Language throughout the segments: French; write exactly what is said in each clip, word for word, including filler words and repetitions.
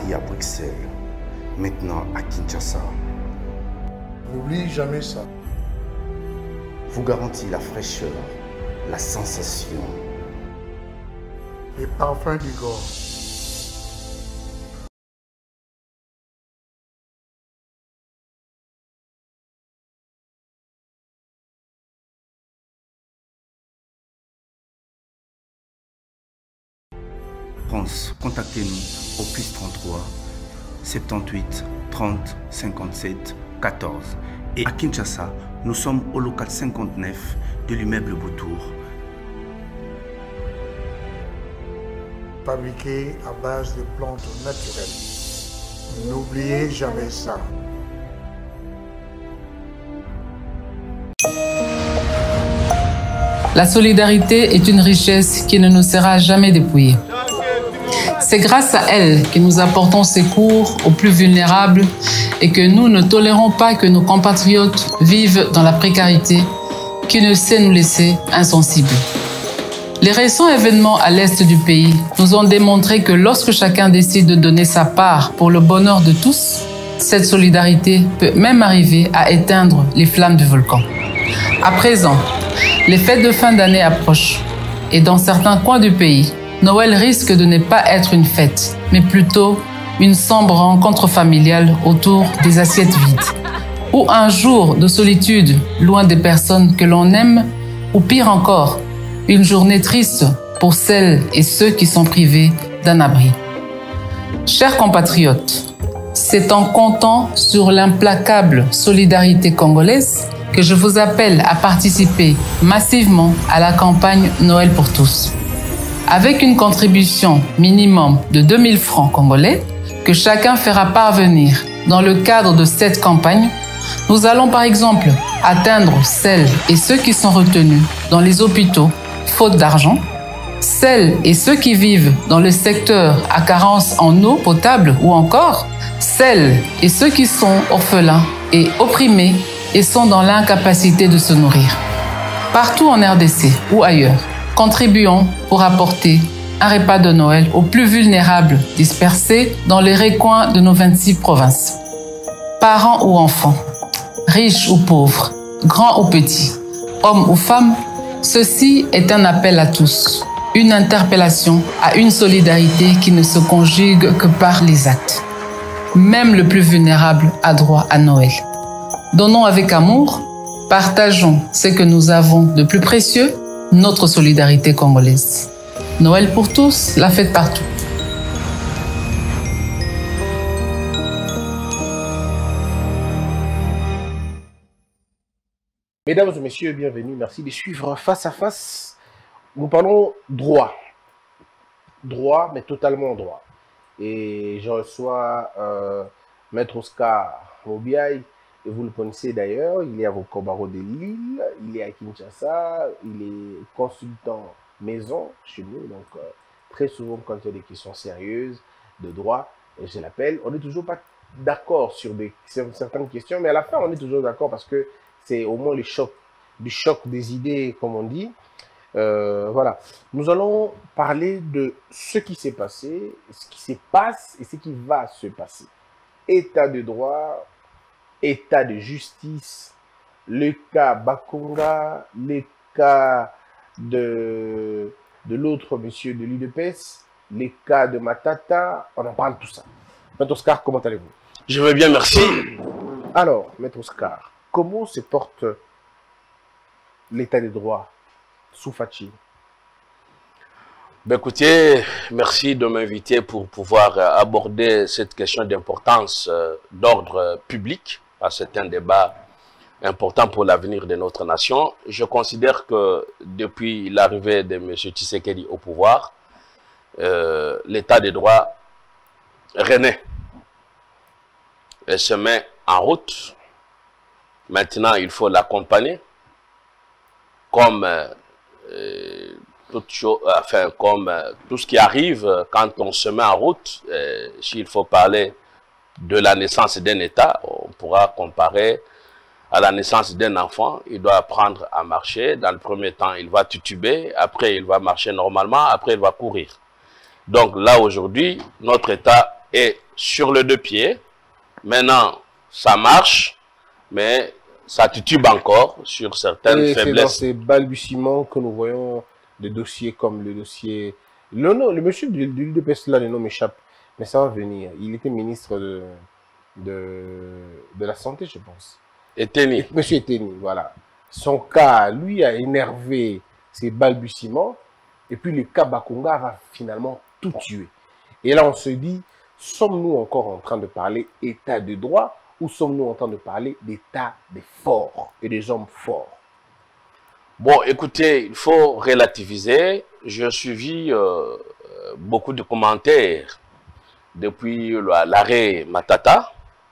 Paris, à Bruxelles, maintenant à Kinshasa. N'oublie jamais ça. Vous garantit la fraîcheur, la sensation. Les parfums d'Igor. France, contactez-nous au plus trente-trois, soixante-dix-huit, trente, cinquante-sept, quatorze. Et à Kinshasa, nous sommes au local cinquante-neuf de l'immeuble Boutour. Fabriqué à base de plantes naturelles. N'oubliez jamais ça. La solidarité est une richesse qui ne nous sera jamais dépouillée. C'est grâce à elle que nous apportons secours aux plus vulnérables et que nous ne tolérons pas que nos compatriotes vivent dans la précarité qui ne sait nous laisser insensibles. Les récents événements à l'est du pays nous ont démontré que lorsque chacun décide de donner sa part pour le bonheur de tous, cette solidarité peut même arriver à éteindre les flammes du volcan. À présent, les fêtes de fin d'année approchent et dans certains coins du pays, Noël risque de ne pas être une fête, mais plutôt une sombre rencontre familiale autour des assiettes vides. Ou un jour de solitude loin des personnes que l'on aime, ou pire encore, une journée triste pour celles et ceux qui sont privés d'un abri. Chers compatriotes, c'est en comptant sur l'implacable solidarité congolaise que je vous appelle à participer massivement à la campagne Noël pour tous. Avec une contribution minimum de deux mille francs congolais que chacun fera parvenir dans le cadre de cette campagne, nous allons par exemple atteindre celles et ceux qui sont retenus dans les hôpitaux faute d'argent, celles et ceux qui vivent dans le secteur à carence en eau potable ou encore celles et ceux qui sont orphelins et opprimés et sont dans l'incapacité de se nourrir. Partout en R D C ou ailleurs, contribuons pour apporter un repas de Noël aux plus vulnérables dispersés dans les recoins de nos vingt-six provinces. Parents ou enfants, riches ou pauvres, grands ou petits, hommes ou femmes, ceci est un appel à tous, une interpellation à une solidarité qui ne se conjugue que par les actes. Même le plus vulnérable a droit à Noël. Donnons avec amour, partageons ce que nous avons de plus précieux, notre solidarité congolaise. Noël pour tous, la fête partout. Mesdames et messieurs, bienvenue. Merci de suivre Face à Face. Nous parlons droit. Droit, mais totalement droit. Et je reçois euh, Maître Oscar Mobiaï. Et vous le connaissez d'ailleurs, il est avocat au barreau de Lille, il est à Kinshasa, il est consultant maison chez nous, donc euh, très souvent quand il y a des questions sérieuses de droit, et je l'appelle, on n'est toujours pas d'accord sur, des, sur certaines questions, mais à la fin on est toujours d'accord parce que c'est au moins le choc, du choc des idées comme on dit. Euh, voilà, nous allons parler de ce qui s'est passé, ce qui se passe et ce qui va se passer. État de droit, état de justice, le cas Bakonga, le cas de, de l'autre monsieur de l'U D P S, le cas de Matata, on en parle tout ça. Maître Oscar, comment allez-vous? Je vais bien, merci. Alors, Maître Oscar, comment se porte l'état de droit sous Fachi? Ben écoutez, merci de m'inviter pour pouvoir aborder cette question d'importance euh, d'ordre public. C'est un débat important pour l'avenir de notre nation. Je considère que depuis l'arrivée de M. Tshisekedi au pouvoir, euh, l'état de droit renaît et se met en route. Maintenant, il faut l'accompagner comme, euh, toute chose, enfin, comme euh, tout ce qui arrive quand on se met en route. Euh, s'il faut parler de la naissance d'un État, on pourra comparer à la naissance d'un enfant. Il doit apprendre à marcher. Dans le premier temps, il va tituber. Après, il va marcher normalement. Après, il va courir. Donc là, aujourd'hui, notre État est sur le deux pieds. Maintenant, ça marche, mais ça titube encore sur certaines Et faiblesses. C'est dans ces balbutiements que nous voyons des dossiers comme le dossier... Le, nom, le monsieur de l'U D P S, là, le nom m'échappe, mais ça va venir. Il était ministre de, de, de la Santé, je pense. Eteni. Monsieur Eteni, voilà. Son cas, lui, a énervé ces balbutiements, et puis le cas Bakonga va finalement tout tuer. Et là, on se dit, sommes-nous encore en train de parler état de droit ou sommes-nous en train de parler d'état des forts et des hommes forts? Bon, écoutez, il faut relativiser. J'ai suivi euh, beaucoup de commentaires depuis l'arrêt Matata,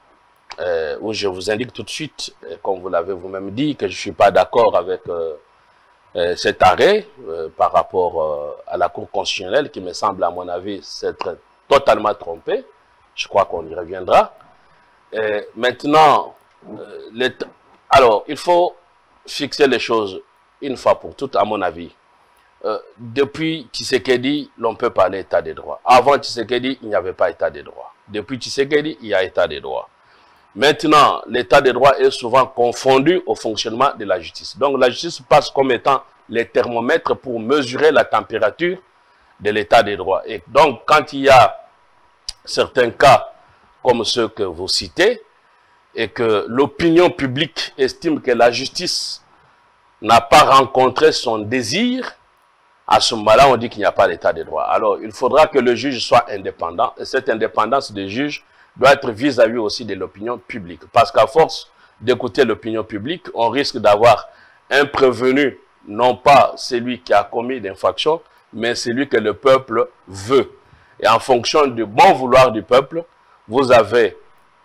euh, où je vous indique tout de suite, comme vous l'avez vous-même dit, que je ne suis pas d'accord avec euh, euh, cet arrêt euh, par rapport euh, à la Cour constitutionnelle, qui me semble, à mon avis, s'être totalement trompé. Je crois qu'on y reviendra. Et maintenant, euh, alors, il faut fixer les choses une fois pour toutes, à mon avis. Euh, depuis Tshisekedi, l'on peut parler état des droits. Avant Tshisekedi, il n'y avait pas état des droits. Depuis Tshisekedi, il y a état des droits. Maintenant, l'état des droits est souvent confondu au fonctionnement de la justice. Donc, la justice passe comme étant les thermomètres pour mesurer la température de l'état des droits. Et donc, quand il y a certains cas comme ceux que vous citez, et que l'opinion publique estime que la justice n'a pas rencontré son désir, à ce moment-là, on dit qu'il n'y a pas d'état de droit. Alors, il faudra que le juge soit indépendant, et cette indépendance du juge doit être vis-à-vis aussi de l'opinion publique. Parce qu'à force d'écouter l'opinion publique, on risque d'avoir un prévenu, non pas celui qui a commis l'infraction, mais celui que le peuple veut. Et en fonction du bon vouloir du peuple, vous avez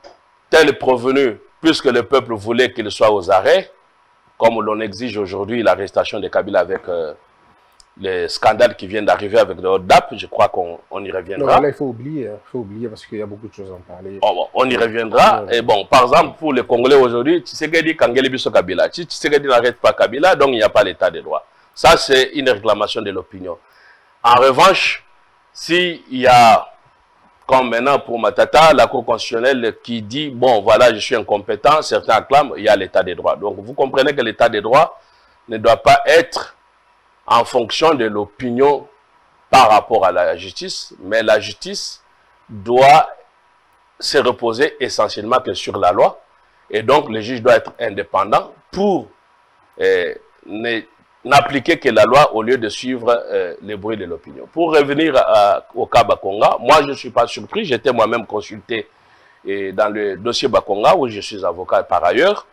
tel prévenu, puisque le peuple voulait qu'il soit aux arrêts, comme l'on exige aujourd'hui l'arrestation de Kabila avec euh, les scandales qui viennent d'arriver avec le D A P, je crois qu'on y reviendra. Non, là, il faut oublier, il faut oublier parce qu'il y a beaucoup de choses à en parler. Oh, bon, on y reviendra. Et bon, par exemple, pour les Congolais aujourd'hui, Tshisekedi Kangeli Biso Kabila. Si Tshisekedi n'arrête pas Kabila, donc il n'y a pas l'état de droit. Ça, c'est une réclamation de l'opinion. En revanche, s'il y a, comme maintenant pour Matata, la Cour constitutionnelle qui dit, bon, voilà, je suis incompétent, certains acclament, il y a l'état des droits. Donc, vous comprenez que l'état des droits ne doit pas être en fonction de l'opinion par rapport à la justice, mais la justice doit se reposer essentiellement que sur la loi, et donc le juge doit être indépendant pour euh, n'appliquer que la loi au lieu de suivre euh, les bruits de l'opinion. Pour revenir à, au cas Bakonga, moi je ne suis pas surpris, j'étais moi-même consulté et dans le dossier Bakonga, où je suis avocat par ailleurs.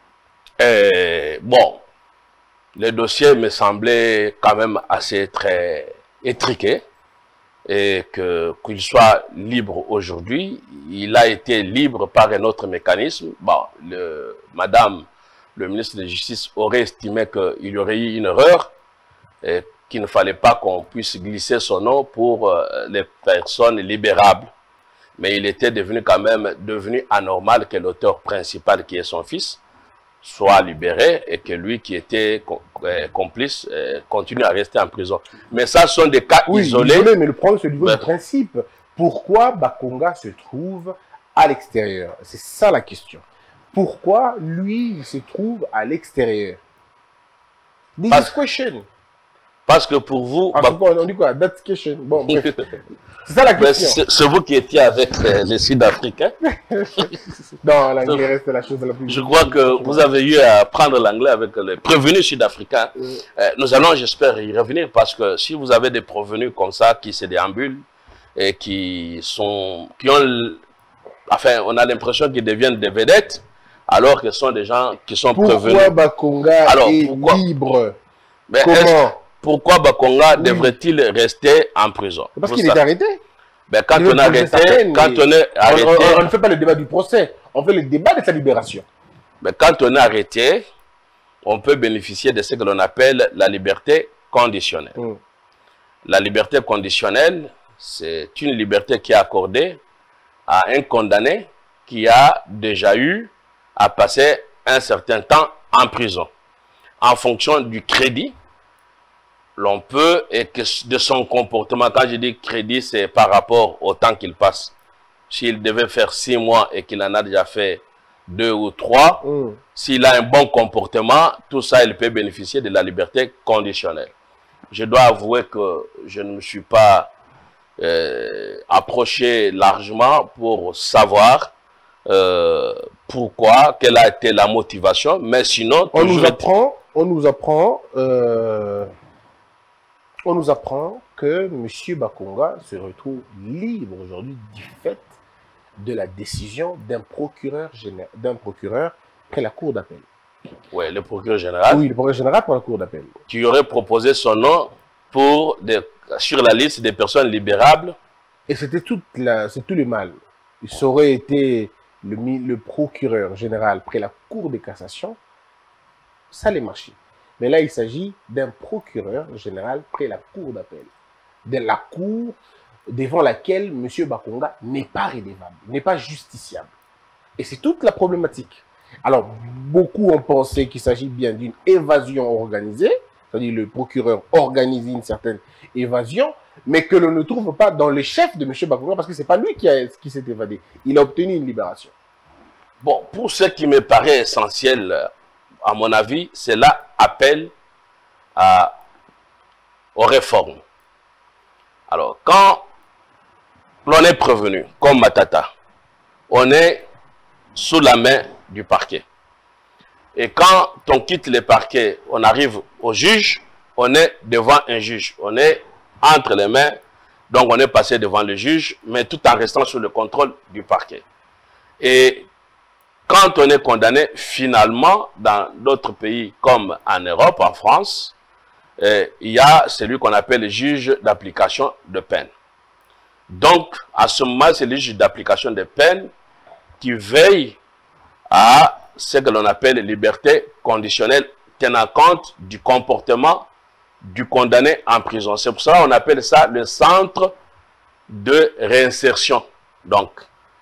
Et, bon, le dossier me semblait quand même assez très étriqué, et que qu'il soit libre aujourd'hui, il a été libre par un autre mécanisme. Bon, le, madame, le ministre de la Justice aurait estimé qu'il y aurait eu une erreur, et qu'il ne fallait pas qu'on puisse glisser son nom pour euh, les personnes libérables. Mais il était devenu quand même devenu anormal que l'auteur principal, qui est son fils, soit libéré et que lui qui était complice continue à rester en prison. Mais ça sont des cas oui, isolés. isolés. Mais le problème, c'est au niveau ben, du principe. Pourquoi Bakonga se trouve à l'extérieur? C'est ça la question. Pourquoi lui, il se trouve à l'extérieur? This is question. Parce que pour vous... Ah, bah, on dit quoi? That's question. Bon, c'est ça la question. C'est vous qui étiez avec euh, les Sud-Africains. Non, l'anglais reste la chose la plus... Je crois que vous avez eu à prendre l'anglais avec les prévenus sud-africains. Mm. Euh, nous allons, j'espère, y revenir, parce que si vous avez des prévenus comme ça, qui se déambulent et qui sont... qui ont... Enfin, on a l'impression qu'ils deviennent des vedettes, alors que ce sont des gens qui sont pourquoi prévenus. Pourquoi Bakonga alors, est pourquoi... libre? Mais comment? Pourquoi Bakonga oui. devrait-il rester en prison? Parce qu'il est arrêté. Ben, quand on, arrêté, peine, quand on est arrêté... On, on, on ne fait pas le débat du procès, on fait le débat de sa libération. Ben, quand on est arrêté, on peut bénéficier de ce que l'on appelle la liberté conditionnelle. Mm. La liberté conditionnelle, c'est une liberté qui est accordée à un condamné qui a déjà eu à passer un certain temps en prison. En fonction du crédit, l'on peut, et que de son comportement, quand je dis crédit, c'est par rapport au temps qu'il passe s'il devait faire six mois et qu'il en a déjà fait deux ou trois, mmh. s'il a un bon comportement, tout ça, il peut bénéficier de la liberté conditionnelle. Je dois avouer que je ne me suis pas euh, approché largement pour savoir euh, pourquoi, quelle a été la motivation, mais sinon... On nous apprend, on nous apprend, euh, on nous apprend que M. Bakonga se retrouve libre aujourd'hui du fait de la décision d'un procureur général, d'un procureur près la cour d'appel. Oui, le procureur général. Oui, le procureur général pour la cour d'appel. Qui aurait proposé son nom pour des, sur la liste des personnes libérables. Et c'était tout, c'est tout le mal. Il aurait été le, le procureur général près la cour de cassation, ça allait marcher. Mais là, il s'agit d'un procureur général près la cour d'appel. De la cour devant laquelle M. Bakonga n'est pas redevable, n'est pas justiciable. Et c'est toute la problématique. Alors, beaucoup ont pensé qu'il s'agit bien d'une évasion organisée, c'est-à-dire le procureur organise une certaine évasion, mais que l'on ne trouve pas dans le chef de M. Bakonga, parce que ce n'est pas lui qui, a, qui s'est évadé. Il a obtenu une libération. Bon, pour ce qui me paraît essentiel, à mon avis, c'est là appel à, aux réformes. Alors, quand l'on est prévenu, comme Matata, on est sous la main du parquet. Et quand on quitte le parquet, on arrive au juge, on est devant un juge. On est entre les mains, donc on est passé devant le juge, mais tout en restant sous le contrôle du parquet. Et quand on est condamné, finalement, dans d'autres pays comme en Europe, en France, eh, il y a celui qu'on appelle le juge d'application de peine. Donc, à ce moment, c'est le juge d'application de peine qui veille à ce que l'on appelle liberté conditionnelle, tenant compte du comportement du condamné en prison. C'est pour ça qu'on appelle ça le centre de réinsertion. Donc,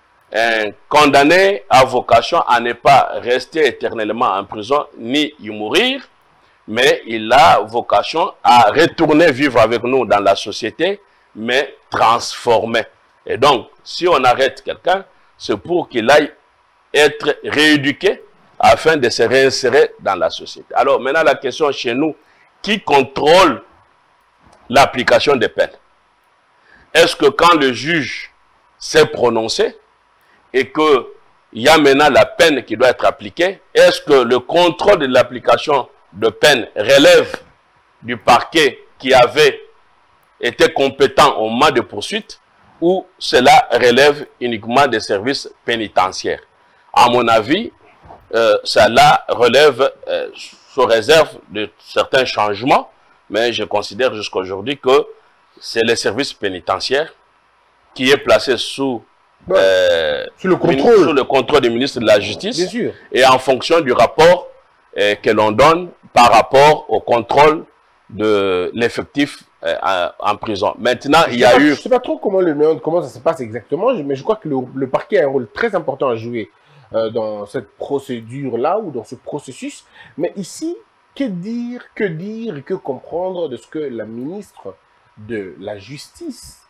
un condamné a vocation à ne pas rester éternellement en prison ni y mourir, mais il a vocation à retourner vivre avec nous dans la société, mais transformé. Et donc, si on arrête quelqu'un, c'est pour qu'il aille être rééduqué afin de se réinsérer dans la société. Alors, maintenant, la question chez nous, qui contrôle l'application des peines? Est-ce que quand le juge s'est prononcé et qu'il y a maintenant la peine qui doit être appliquée, est-ce que le contrôle de l'application de peine relève du parquet qui avait été compétent au moment de poursuite, ou cela relève uniquement des services pénitentiaires? À mon avis, euh, cela relève euh, sous réserve de certains changements, mais je considère jusqu'à aujourd'hui que c'est le service pénitentiaire qui est placé sous, ouais, euh, sous, le contrôle. sous le contrôle du ministre de la Justice. Bien sûr. Et en fonction du rapport euh, que l'on donne par rapport au contrôle de l'effectif euh, en, en prison. Maintenant, je il y a pas, eu... Je ne sais pas trop comment, le, comment ça se passe exactement, mais je crois que le, le parquet a un rôle très important à jouer euh, dans cette procédure-là ou dans ce processus. Mais ici, que dire, que dire et que comprendre de ce que la ministre de la Justice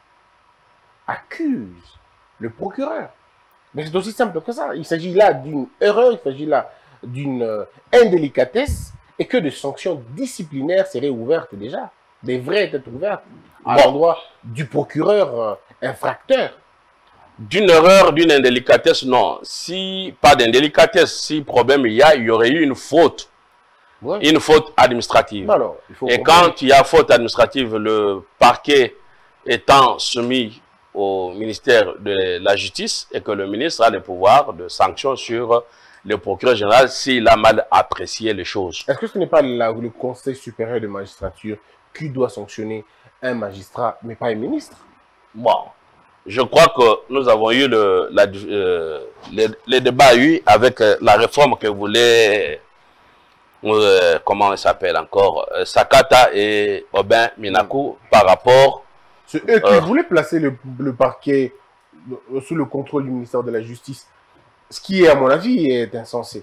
accuse le procureur? Mais c'est aussi simple que ça. Il s'agit là d'une erreur, il s'agit là d'une euh, indélicatesse, et que des sanctions disciplinaires seraient ouvertes déjà. Des vraies têtes ouvertes à bon. l'endroit du procureur euh, infracteur. D'une erreur, d'une indélicatesse, non. Si pas d'indélicatesse, si problème il y a, il y aurait eu une faute. Ouais. Une faute administrative. Alors, il faut et quand il y a faute administrative, le parquet étant soumis au ministère de la Justice et que le ministre a le pouvoir de sanction sur le procureur général s'il a mal apprécié les choses. Est-ce que ce n'est pas la, le Conseil supérieur de magistrature qui doit sanctionner un magistrat, mais pas un ministre? Bon, je crois que nous avons eu le, la, euh, le, le débat eu avec la réforme que voulait... Euh, comment il s'appelle encore, euh, Sakata et Obin Minaku, mmh. par rapport... C'est eux qui euh, voulaient placer le, le parquet sous le contrôle du ministère de la Justice, ce qui, à mon avis, est insensé.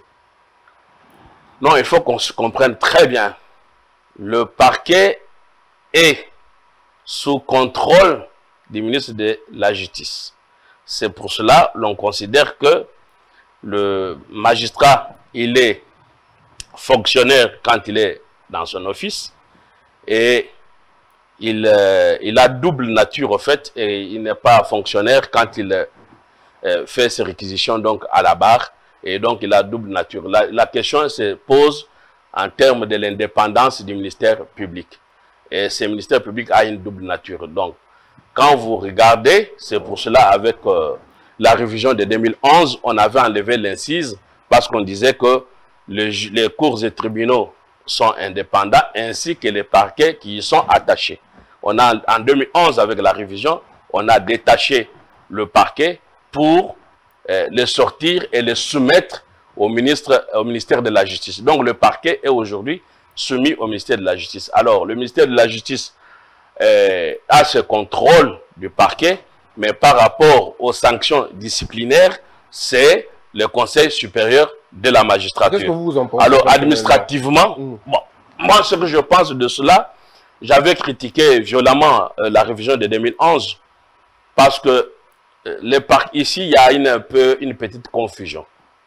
Non, il faut qu'on se comprenne très bien. Le parquet est sous contrôle du ministre de la Justice. C'est pour cela l'on considère que le magistrat, il est fonctionnaire quand il est dans son office et il, euh, il a double nature en fait, et il n'est pas fonctionnaire quand il euh, fait ses réquisitions donc à la barre, et donc il a double nature. La, la question se pose en termes de l'indépendance du ministère public. Et ce ministère public a une double nature. Donc, quand vous regardez, c'est pour cela avec euh, la révision de deux mille onze, on avait enlevé l'incise parce qu'on disait que le, les cours et tribunaux sont indépendants ainsi que les parquets qui y sont attachés. On a, en deux mille onze, avec la révision, on a détaché le parquet pour euh, les sortir et les soumettre au, ministre, au ministère de la Justice. Donc le parquet est aujourd'hui soumis au ministère de la Justice. Alors, le ministère de la Justice euh, a ce contrôle du parquet, mais par rapport aux sanctions disciplinaires, c'est le Conseil supérieur de la magistrature. Qu'est-ce que vous en pensez? Alors, administrativement, mmh. bon, moi, ce que je pense de cela, j'avais critiqué violemment euh, la révision de deux mille onze, parce que euh, les par... ici, il y a une, un peu, une petite confusion.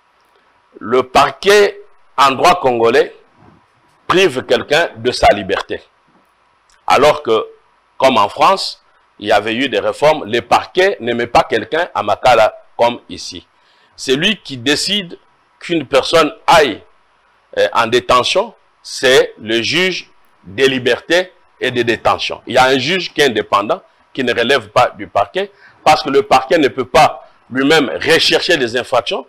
Le parquet, en droit congolais, prive quelqu'un de sa liberté. Alors que, comme en France, il y avait eu des réformes, les parquets n'aimaient pas quelqu'un à Makala comme ici. C'est lui qui décide qu'une personne aille euh, en détention, c'est le juge des libertés et des détentions. Il y a un juge qui est indépendant, qui ne relève pas du parquet, parce que le parquet ne peut pas lui-même rechercher des infractions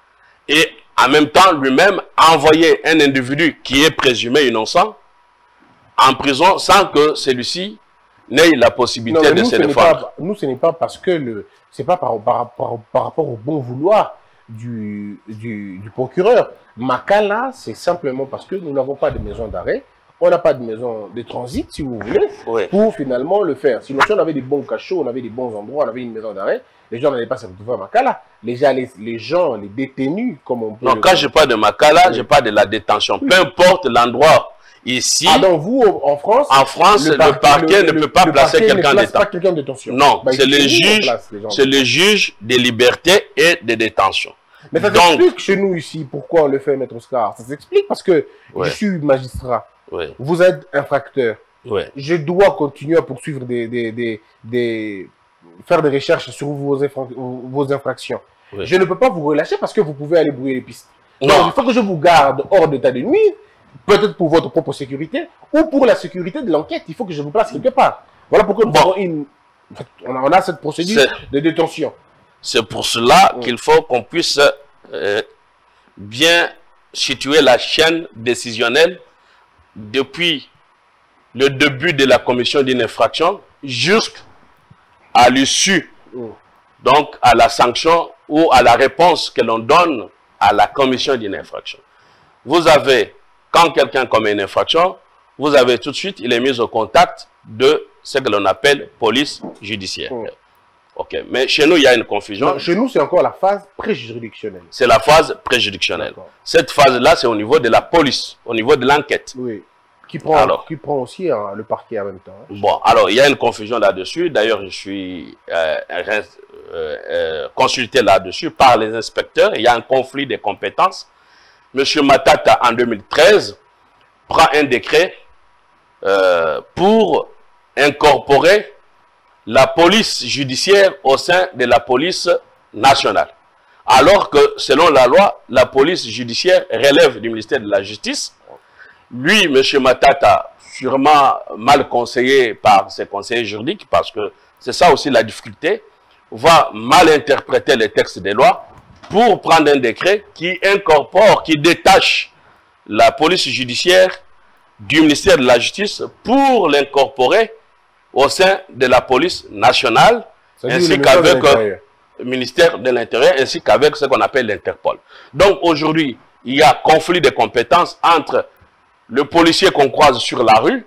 et en même temps lui-même envoyer un individu qui est présumé innocent en prison sans que celui-ci n'ait la possibilité non, de nous, se défendre. Pas, nous, ce n'est pas parce que le, c'est pas par, par, par, par rapport au bon vouloir du, du, du procureur. Makala, c'est simplement parce que nous n'avons pas de maison d'arrêt, on n'a pas de maison de transit, si vous voulez, oui. pour finalement le faire. Sinon, si on avait des bons cachots, on avait des bons endroits, on avait une maison d'arrêt, les gens n'allaient pas se retrouver à Makala. Les gens, les, les gens, les détenus, comme on peut... Non, quand je parle de Makala, oui. je parle de la détention. Oui. Peu importe l'endroit ici... Ah donc vous, en France... En France, le, le parquet le, ne peut pas le placer quelqu'un en détention. Non, bah, c'est le juge, c'est le juge des libertés et des détentions. Mais ça s'explique chez nous ici, pourquoi on le fait, Maître Oscar. Ça s'explique parce que ouais. je suis magistrat. Ouais. Vous êtes infracteur. Ouais. Je dois continuer à poursuivre des, des, des, des faire des recherches sur vos, infra vos infractions. Ouais. Je ne peux pas vous relâcher parce que vous pouvez aller brouiller les pistes. Non. Donc, il faut que je vous garde hors d'état de nuire, peut-être pour votre propre sécurité ou pour la sécurité de l'enquête. Il faut que je vous place quelque part. Voilà pourquoi nous bon. avons une, on, a, on a cette procédure de détention. C'est pour cela mmh. qu'il faut qu'on puisse euh, bien situer la chaîne décisionnelle depuis le début de la commission d'une infraction jusqu'à l'issue, mmh. donc à la sanction ou à la réponse que l'on donne à la commission d'une infraction. Vous avez, quand quelqu'un commet une infraction, vous avez tout de suite, il est mis au contact de ce que l'on appelle police judiciaire. Mmh. Ok, mais chez nous, il y a une confusion. Non, chez nous, c'est encore la phase préjuridictionnelle. C'est la phase préjuridictionnelle. Cette phase-là, c'est au niveau de la police, au niveau de l'enquête. Oui. Qui prend, alors, qui prend aussi hein, le parquet en même temps. Hein. Bon, alors, il y a une confusion là-dessus. D'ailleurs, je suis euh, euh, euh, consulté là-dessus par les inspecteurs. Il y a un conflit de compétences. Monsieur Matata, en deux mille treize, prend un décret euh, pour incorporer la police judiciaire au sein de la police nationale. Alors que, selon la loi, la police judiciaire relève du ministère de la Justice. Lui, M. Matata, sûrement mal conseillé par ses conseillers juridiques, parce que c'est ça aussi la difficulté, va mal interpréter les textes des lois pour prendre un décret qui incorpore, qui détache la police judiciaire du ministère de la Justice pour l'incorporer au sein de la police nationale, ainsi qu'avec le ministère de l'Intérieur, ainsi qu'avec ce qu'on appelle l'Interpol. Donc aujourd'hui, il y a conflit de compétences entre le policier qu'on croise sur la rue,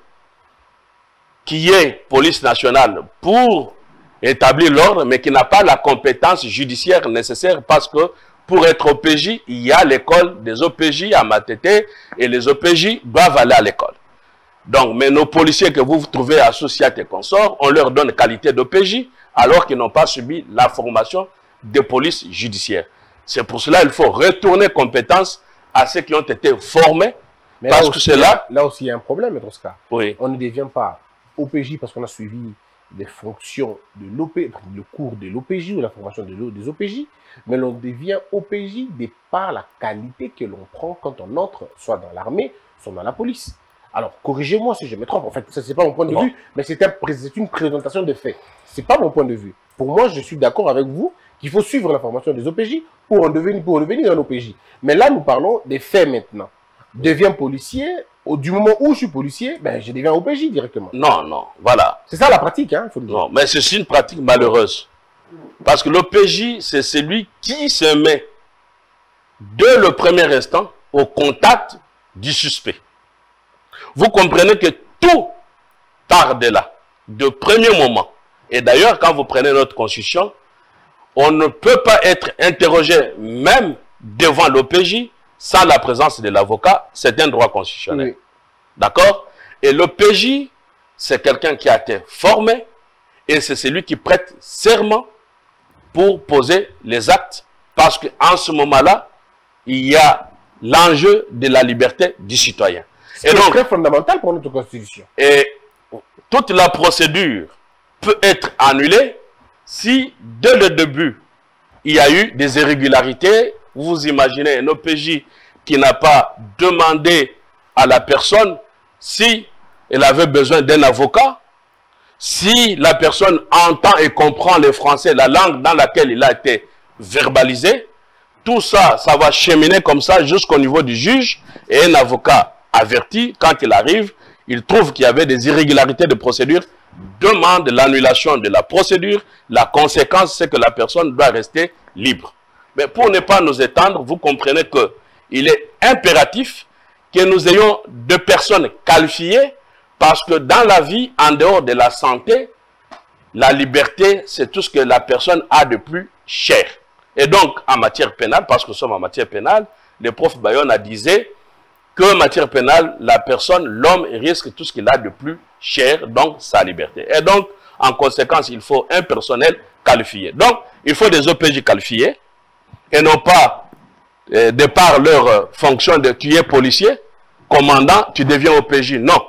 qui est police nationale pour établir l'ordre, mais qui n'a pas la compétence judiciaire nécessaire parce que pour être O P J, il y a l'école des O P J à Matete et les O P J doivent aller à l'école. Donc, mais nos policiers que vous trouvez associés et consorts, on leur donne qualité d'O P J, alors qu'ils n'ont pas subi la formation de police judiciaire. C'est pour cela qu'il faut retourner compétence à ceux qui ont été formés. Mais parce là que aussi, c'est là... Là aussi, il y a un problème, dans ce cas. Oui. On ne devient pas O P J parce qu'on a suivi des fonctions de l'O P J, le cours de l'O P J ou la formation de des O P J, mais l'on devient O P J de par la qualité que l'on prend quand on entre, soit dans l'armée, soit dans la police. Alors, corrigez-moi si je me trompe. En fait, ça, c'est pas mon point de Non. vue, mais c'est un, une présentation de faits. C'est pas mon point de vue. Pour moi, je suis d'accord avec vous qu'il faut suivre la formation des O P J pour en devenir, pour devenir un O P J. Mais là, nous parlons des faits maintenant. Deviens policier, au, du moment où je suis policier, ben, je deviens O P J directement. Non, non, voilà. C'est ça la pratique, hein, faut le dire. Non, mais c'est une pratique malheureuse. Parce que l'O P J, c'est celui qui se met, dès le premier instant, au contact du suspect. Vous comprenez que tout part de là, de premier moment. Et d'ailleurs, quand vous prenez notre constitution, on ne peut pas être interrogé même devant l'O P J sans la présence de l'avocat. C'est un droit constitutionnel. Oui. D'accord? Et l'O P J, c'est quelqu'un qui a été formé et c'est celui qui prête serment pour poser les actes. Parce qu'en ce moment-là, il y a l'enjeu de la liberté du citoyen. C'est très fondamental pour notre constitution. Et toute la procédure peut être annulée si, dès le début, il y a eu des irrégularités. Vous imaginez un O P J qui n'a pas demandé à la personne si elle avait besoin d'un avocat, si la personne entend et comprend le français, la langue dans laquelle il a été verbalisé. Tout ça, ça va cheminer comme ça jusqu'au niveau du juge et un avocat averti, quand il arrive, il trouve qu'il y avait des irrégularités de procédure, demande l'annulation de la procédure. La conséquence, c'est que la personne doit rester libre. Mais pour ne pas nous étendre, vous comprenez qu'il est impératif que nous ayons deux personnes qualifiées parce que dans la vie, en dehors de la santé, la liberté, c'est tout ce que la personne a de plus cher. Et donc, en matière pénale, parce que nous sommes en matière pénale, le prof Bayona disait que en matière pénale, la personne, l'homme risque tout ce qu'il a de plus cher, donc sa liberté. Et donc, en conséquence, il faut un personnel qualifié. Donc, il faut des O P J qualifiés, et non pas, euh, de par leur euh, fonction de tu es policier, commandant, tu deviens O P J. Non.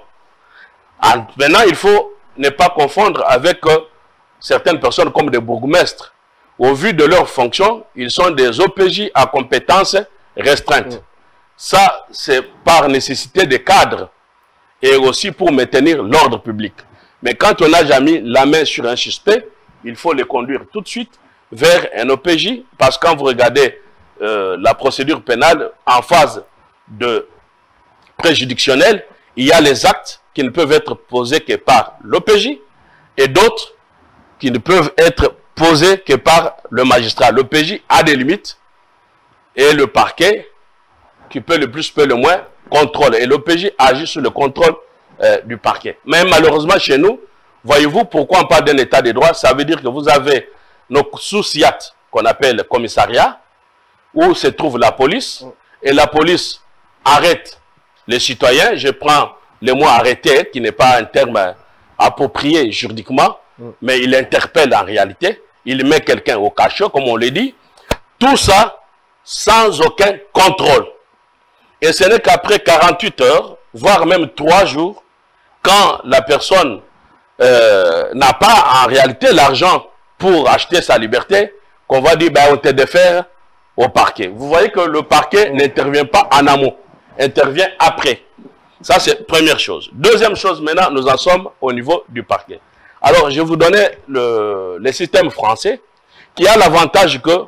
En, maintenant, il faut ne pas confondre avec euh, certaines personnes comme des bourgmestres. Au vu de leur fonction, ils sont des O P J à compétences restreintes. Mmh. Ça, c'est par nécessité des cadres et aussi pour maintenir l'ordre public. Mais quand on n'a jamais mis la main sur un suspect, il faut le conduire tout de suite vers un O P J, parce que quand vous regardez euh, la procédure pénale en phase de préjudictionnelle, il y a les actes qui ne peuvent être posés que par l'O P J et d'autres qui ne peuvent être posés que par le magistrat. L'O P J a des limites et le parquet, qui peut le plus, peut le moins, contrôle. Et l'O P J agit sur le contrôle euh, du parquet. Mais malheureusement, chez nous, voyez-vous, pourquoi on parle d'un état de droit? Ça veut dire que vous avez nos sous-S I A T, qu'on appelle le commissariat, où se trouve la police, et la police arrête les citoyens. Je prends le mot arrêter, qui n'est pas un terme approprié juridiquement, mais il interpelle en réalité. Il met quelqu'un au cachot, comme on le dit. Tout ça sans aucun contrôle. Et ce n'est qu'après quarante-huit heures, voire même trois jours, quand la personne euh, n'a pas en réalité l'argent pour acheter sa liberté, qu'on va dire, ben, on te défère au parquet. Vous voyez que le parquet n'intervient pas en amont, intervient après. Ça, c'est la première chose. Deuxième chose, maintenant, nous en sommes au niveau du parquet. Alors, je vais vous donner le, le système français qui a l'avantage que,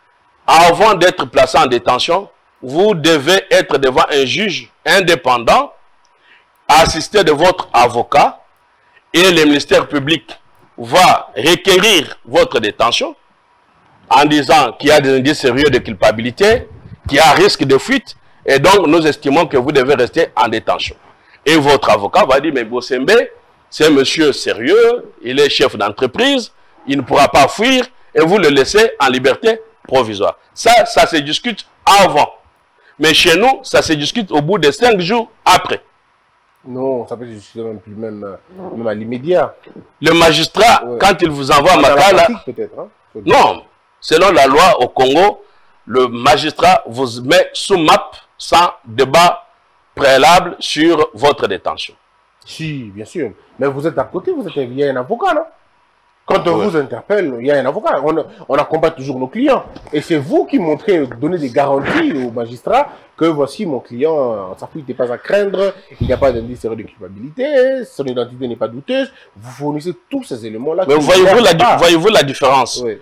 avant d'être placé en détention, vous devez être devant un juge indépendant, assisté de votre avocat, et le ministère public va requérir votre détention en disant qu'il y a des indices sérieux de culpabilité, qu'il y a un risque de fuite, et donc nous estimons que vous devez rester en détention. Et votre avocat va dire, mais Bossembe, c'est un monsieur sérieux, il est chef d'entreprise, il ne pourra pas fuir, et vous le laissez en liberté provisoire. Ça, ça se discute avant. Mais chez nous, ça se discute au bout de cinq jours après. Non, ça peut se justifier même, plus, même, même à l'immédiat. Le magistrat, ouais. quand il vous envoie à Makala... peut-être. Hein, non, selon la loi au Congo, le magistrat vous met sous M A P sans débat préalable sur votre détention. Si, bien sûr. Mais vous êtes à côté, vous êtes, il y a un avocat, non? Quand on ouais. vous interpelle, il y a un avocat. On, on accompagne toujours nos clients. Et c'est vous qui montrez, donnez des garanties au magistrat que voici mon client, sa fuite n'est pas à craindre, il n'y a pas d'indice de culpabilité, son identité n'est pas douteuse. Vous fournissez tous ces éléments-là. Mais voyez-vous la, voyez-vous la différence? Oui.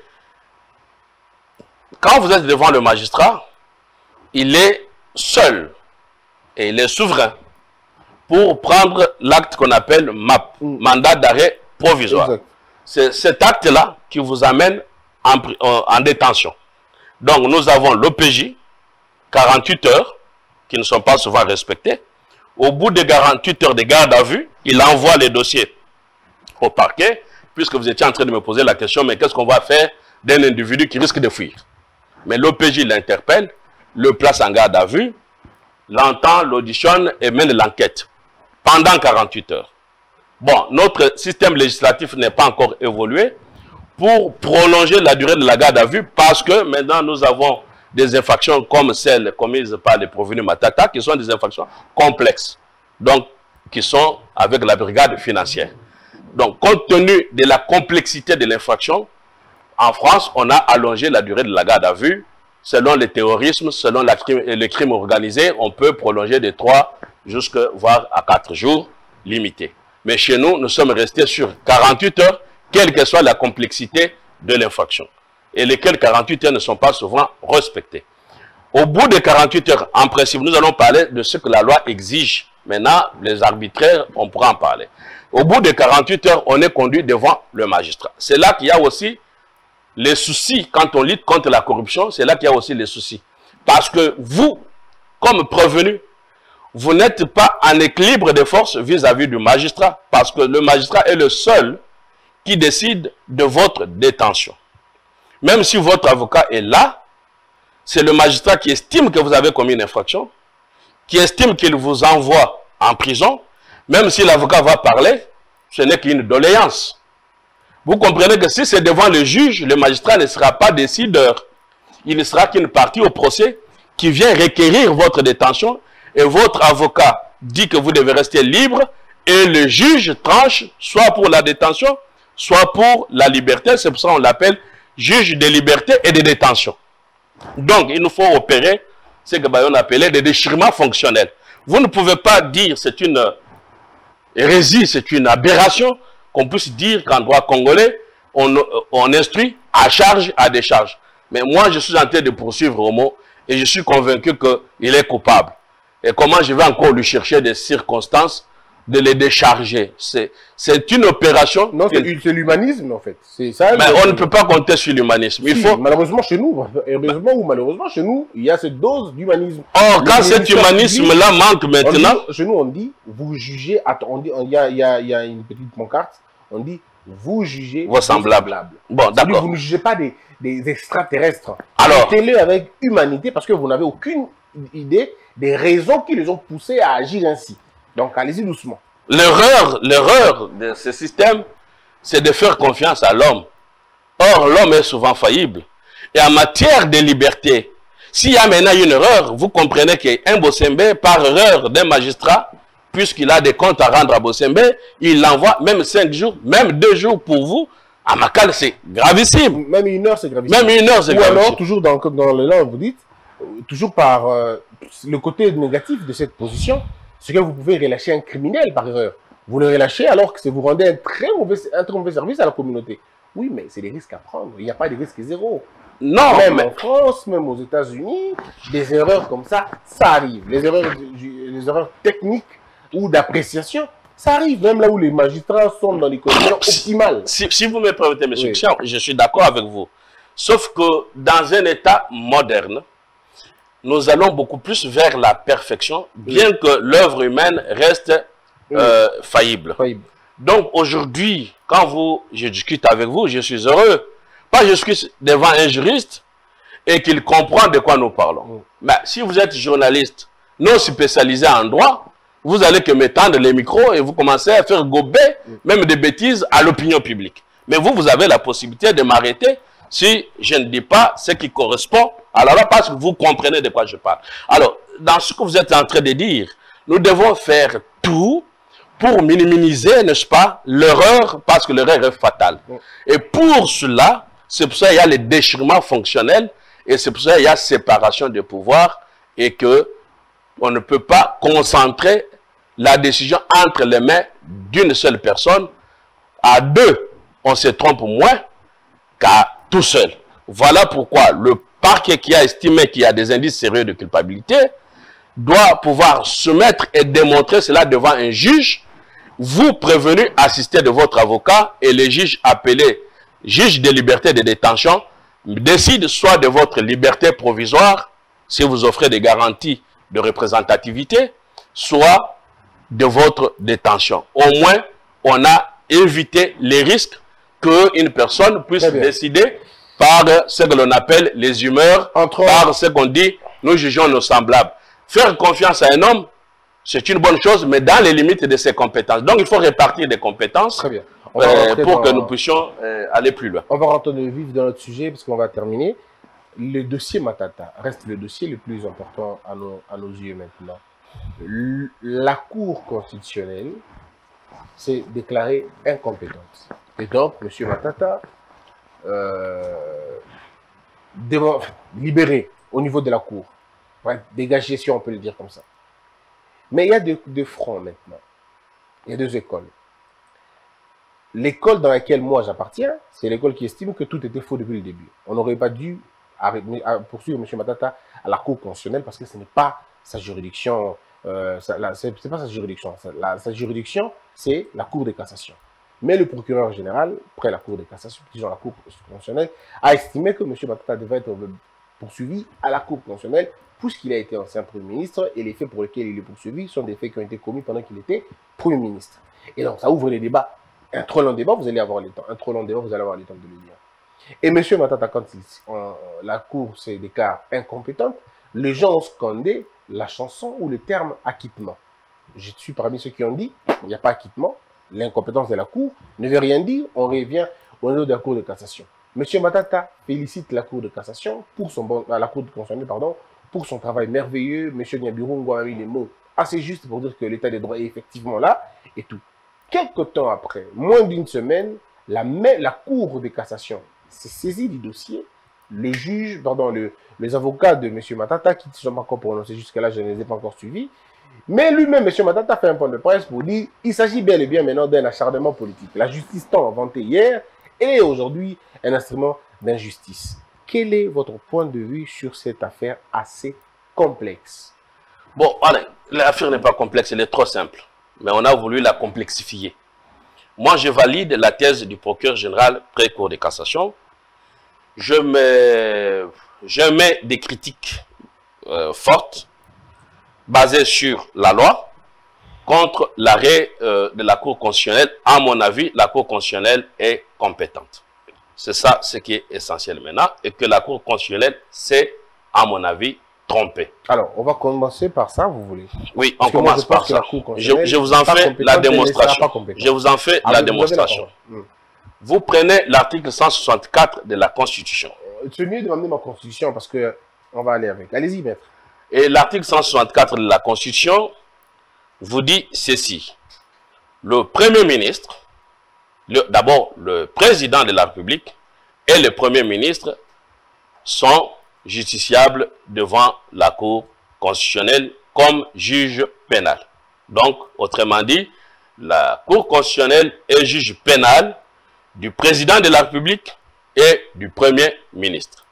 Quand vous êtes devant le magistrat, il est seul et il est souverain pour prendre l'acte qu'on appelle M A P, mm. mandat d'arrêt provisoire. C'est cet acte-là qui vous amène en, en, en détention. Donc nous avons l'O P J, quarante-huit heures, qui ne sont pas souvent respectées. Au bout de quarante-huit heures de garde à vue, il envoie les dossiers au parquet, puisque vous étiez en train de me poser la question, mais qu'est-ce qu'on va faire d'un individu qui risque de fuir? Mais l'O P J l'interpelle, le place en garde à vue, l'entend, l'auditionne et mène l'enquête pendant quarante-huit heures. Bon, notre système législatif n'est pas encore évolué pour prolonger la durée de la garde à vue parce que maintenant nous avons des infractions comme celles commises par les Provenus Matata qui sont des infractions complexes, donc qui sont avec la brigade financière. Donc, compte tenu de la complexité de l'infraction, en France, on a allongé la durée de la garde à vue. Selon le terrorisme, selon la crime, le crime organisé, on peut prolonger de trois jusqu'à voire à quatre jours limités. Mais chez nous, nous sommes restés sur quarante-huit heures, quelle que soit la complexité de l'infraction. Et lesquelles quarante-huit heures ne sont pas souvent respectées. Au bout de quarante-huit heures, en principe, nous allons parler de ce que la loi exige. Maintenant, les arbitraires, on pourra en parler. Au bout de quarante-huit heures, on est conduit devant le magistrat. C'est là qu'il y a aussi les soucis. Quand on lutte contre la corruption, c'est là qu'il y a aussi les soucis. Parce que vous, comme prévenu, vous n'êtes pas en équilibre de force vis-à-vis du magistrat. Parce que le magistrat est le seul qui décide de votre détention. Même si votre avocat est là, c'est le magistrat qui estime que vous avez commis une infraction, qui estime qu'il vous envoie en prison. Même si l'avocat va parler, ce n'est qu'une doléance. Vous comprenez que si c'est devant le juge, le magistrat ne sera pas décideur. Il ne sera qu'une partie au procès qui vient requérir votre détention et votre avocat dit que vous devez rester libre et le juge tranche soit pour la détention, soit pour la liberté. C'est pour ça qu'on l'appelle juge de liberté et de détention. Donc, il nous faut opérer ce que Bayon appelait des déchirements fonctionnels. Vous ne pouvez pas dire c'est une hérésie, c'est une aberration qu'on puisse dire qu'en droit congolais, on, on instruit à charge, à décharge. Mais moi, je suis en train de poursuivre Homo et je suis convaincu qu'il est coupable. Et comment je vais encore lui chercher des circonstances de les décharger? C'est une opération... Non, c'est l'humanisme, en fait. Ça, mais on ne peut pas compter sur l'humanisme. Il si, faut... Malheureusement, chez nous, heureusement ou malheureusement, chez nous, il y a cette dose d'humanisme. Or, quand cet humanisme-là manque maintenant... Dit, chez nous, on dit, vous jugez... On dit, il y a, il y a, il y a une petite pancarte, on dit, vous jugez... Vos semblables. Bon, d'accord. Vous ne jugez pas des, des extraterrestres. Alors... Traitez-le avec humanité, parce que vous n'avez aucune idée des raisons qui les ont poussés à agir ainsi. Donc, allez-y doucement. L'erreur, l'erreur de ce système, c'est de faire confiance à l'homme. Or, l'homme est souvent faillible. Et en matière de liberté, s'il y a maintenant une erreur, vous comprenez qu'un Bossembe, par erreur d'un magistrat, puisqu'il a des comptes à rendre à Bossembe, il l'envoie même cinq jours, même deux jours pour vous. À Makala, c'est gravissime. Même une heure, c'est gravissime. Même une heure, c'est gravissime. Ou alors, toujours dans, dans le là, vous dites, toujours par euh, le côté négatif de cette position, c'est que vous pouvez relâcher un criminel par erreur. Vous le relâchez alors que vous rendez un très mauvais, un très mauvais service à la communauté. Oui, mais c'est des risques à prendre. Il n'y a pas de risque zéro. Non, même mais... en France, même aux États-Unis, des erreurs comme ça, ça arrive. Les erreurs, les erreurs techniques ou d'appréciation, ça arrive. Même là où les magistrats sont dans les conditions optimales. Si, si vous me permettez, M. Oui. Chiang, je suis d'accord avec vous. Sauf que dans un État moderne, nous allons beaucoup plus vers la perfection, bien oui. que l'œuvre humaine reste euh, oui. faillible. faillible. Donc aujourd'hui, quand vous, je discute avec vous, je suis heureux. Pas je suis devant un juriste et qu'il comprend de quoi nous parlons. Oui. Mais si vous êtes journaliste non spécialisé en droit, vous allez que me tendre les micros et vous commencez à faire gober même des bêtises à l'opinion publique. Mais vous, vous avez la possibilité de m'arrêter si je ne dis pas ce qui correspond à la loi, parce que vous comprenez de quoi je parle. Alors, dans ce que vous êtes en train de dire, nous devons faire tout pour minimiser, n'est-ce pas, l'erreur, parce que l'erreur est fatale. Et pour cela, c'est pour ça qu'il y a le déchirement fonctionnel, et c'est pour ça qu'il y a séparation des pouvoirs, et que on ne peut pas concentrer la décision entre les mains d'une seule personne. À deux, on se trompe moins qu'à tout seul. Voilà pourquoi le parquet qui a estimé qu'il y a des indices sérieux de culpabilité doit pouvoir se mettre et démontrer cela devant un juge. Vous, prévenu, assisté de votre avocat, et les juges appelés juges de liberté de détention décident soit de votre liberté provisoire, si vous offrez des garanties de représentativité, soit de votre détention. Au moins, on a évité les risques qu'une personne puisse décider par ce que l'on appelle les humeurs, Entre par ce qu'on dit, nous jugeons nos semblables. Faire confiance à un homme, c'est une bonne chose, mais dans les limites de ses compétences. Donc, il faut répartir des compétences. Très bien. Euh, pour dans... que nous puissions euh, aller plus loin. On va rentrer dans le vif dans notre sujet, parce qu'on va terminer. Le dossier Matata reste le dossier le plus important à nos, à nos yeux maintenant. Le, la Cour constitutionnelle s'est déclarée incompétente. Et donc, M. Matata, euh, libéré au niveau de la Cour, ouais, dégagé, si on peut le dire comme ça. Mais il y a deux, deux fronts maintenant. Il y a deux écoles. L'école dans laquelle moi j'appartiens, c'est l'école qui estime que tout était faux depuis le début. On n'aurait pas dû poursuivre M. Matata à la Cour constitutionnelle parce que ce n'est pas sa juridiction. Euh, c'est pas sa juridiction. La, sa juridiction, c'est la Cour de cassation. Mais le procureur général, près la Cour de cassation, disons la Cour constitutionnelle, a estimé que M. Matata devait être poursuivi à la Cour constitutionnelle puisqu'il a été ancien Premier ministre et les faits pour lesquels il est poursuivi sont des faits qui ont été commis pendant qu'il était Premier ministre. Et donc ça ouvre les débats. Un trop long débat, vous allez avoir le temps. Un trop long débat, vous allez avoir le temps de le dire. Et M. Matata, quand il, en, la Cour se déclare incompétente, les gens ont scandé la chanson ou le terme acquittement. Je suis parmi ceux qui ont dit il n'y a pas acquittement, l'incompétence de la Cour ne veut rien dire, on revient au niveau de la Cour de cassation. M. Matata félicite la Cour de cassation, pour son bon, la Cour de constitutionnelle, pardon, pour son travail merveilleux. M. Nyabirungu a mis les mots assez justes pour dire que l'état des droits est effectivement là et tout. Quelque temps après, moins d'une semaine, la, la Cour de cassation s'est saisie du dossier. Le juge, pardon, le, les avocats de M. Matata, qui ne sont pas encore prononcés jusqu'à là, je ne les ai pas encore suivis. Mais lui-même, M. Matata, fait un point de presse pour dire qu'il s'agit bel et bien maintenant d'un acharnement politique. La justice tant inventée hier est aujourd'hui un instrument d'injustice. Quel est votre point de vue sur cette affaire assez complexe? Bon, allez, l'affaire n'est pas complexe, elle est trop simple. Mais on a voulu la complexifier. Moi, je valide la thèse du procureur général pré-cour de cassation. Je mets, je mets des critiques euh, fortes, basées sur la loi, contre l'arrêt euh, de la Cour constitutionnelle. À mon avis, la Cour constitutionnelle est compétente. C'est ça ce qui est essentiel maintenant. Et que la Cour constitutionnelle s'est, à mon avis, trompé. Alors, on va commencer par ça, vous voulez? Oui, on commence par ça. Je, je vous en fais la démonstration. Je vous en fais la démonstration. Vous prenez l'article cent soixante-quatre de la Constitution. C'est mieux de m'amener ma Constitution parce que on va aller avec. Allez-y, maître. Et l'article cent soixante-quatre de la Constitution vous dit ceci. Le Premier ministre, d'abord le Président de la République et le Premier ministre sont justiciable devant la Cour constitutionnelle comme juge pénal. Donc, autrement dit, la Cour constitutionnelle est juge pénal du président de la République et du Premier ministre.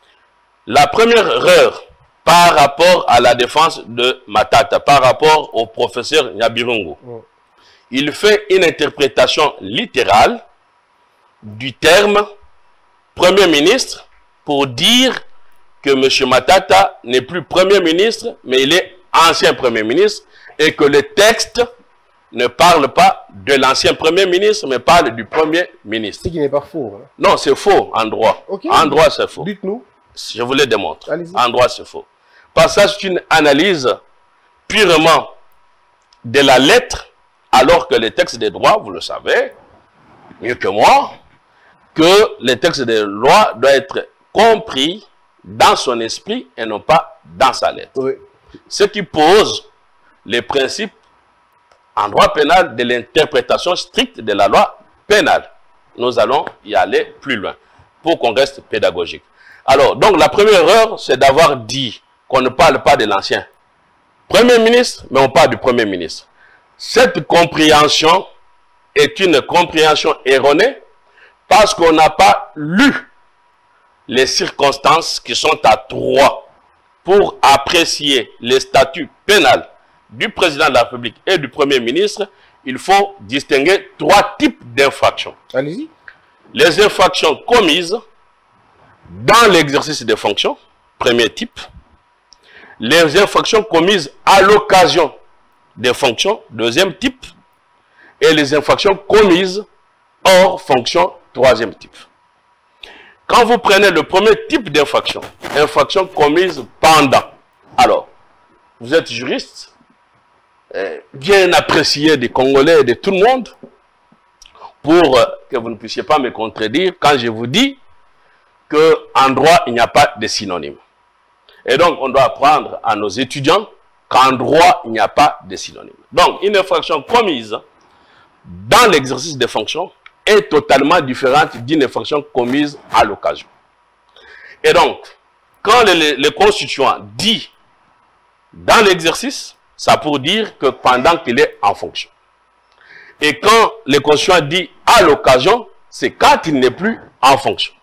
La première erreur par rapport à la défense de Matata, par rapport au professeur Nyabirungu, mmh. il fait une interprétation littérale du terme Premier ministre pour dire que M. Matata n'est plus Premier ministre, mais il est ancien Premier ministre, et que le texte ne parle pas de l'ancien Premier ministre, mais parle du Premier ministre. Ce qui n'est pas faux. Hein? Non, c'est faux en droit. Okay. En droit, c'est faux. Dites-nous. Je vous le démontre. En droit, c'est faux. Parce que c'est une analyse purement de la lettre, alors que les textes des droits, vous le savez, mieux que moi, que les textes des lois doivent être compris dans son esprit et non pas dans sa lettre. Oui. Ce qui pose les principes en droit pénal de l'interprétation stricte de la loi pénale. Nous allons y aller plus loin pour qu'on reste pédagogique. Alors, donc la première erreur, c'est d'avoir dit qu'on ne parle pas de l'ancien Premier ministre, mais on parle du Premier ministre. Cette compréhension est une compréhension erronée parce qu'on n'a pas lu les circonstances qui sont à trois pour apprécier les statuts pénals du président de la République et du Premier ministre. Il faut distinguer trois types d'infractions. Allez-y. Les infractions commises dans l'exercice des fonctions, premier type. Les infractions commises à l'occasion des fonctions, deuxième type. Et les infractions commises hors fonction, troisième type. Quand vous prenez le premier type d'infraction, infraction commise pendant. Alors, vous êtes juriste, bien apprécié des Congolais et de tout le monde, pour que vous ne puissiez pas me contredire quand je vous dis qu'en droit, il n'y a pas de synonyme. Et donc, on doit apprendre à nos étudiants qu'en droit, il n'y a pas de synonyme. Donc, une infraction commise dans l'exercice des fonctions est totalement différente d'une infraction commise à l'occasion. Et donc, quand le, le constituant dit dans l'exercice, ça pour dire que pendant qu'il est en fonction. Et quand le constituant dit à l'occasion, c'est quand il n'est plus en fonction.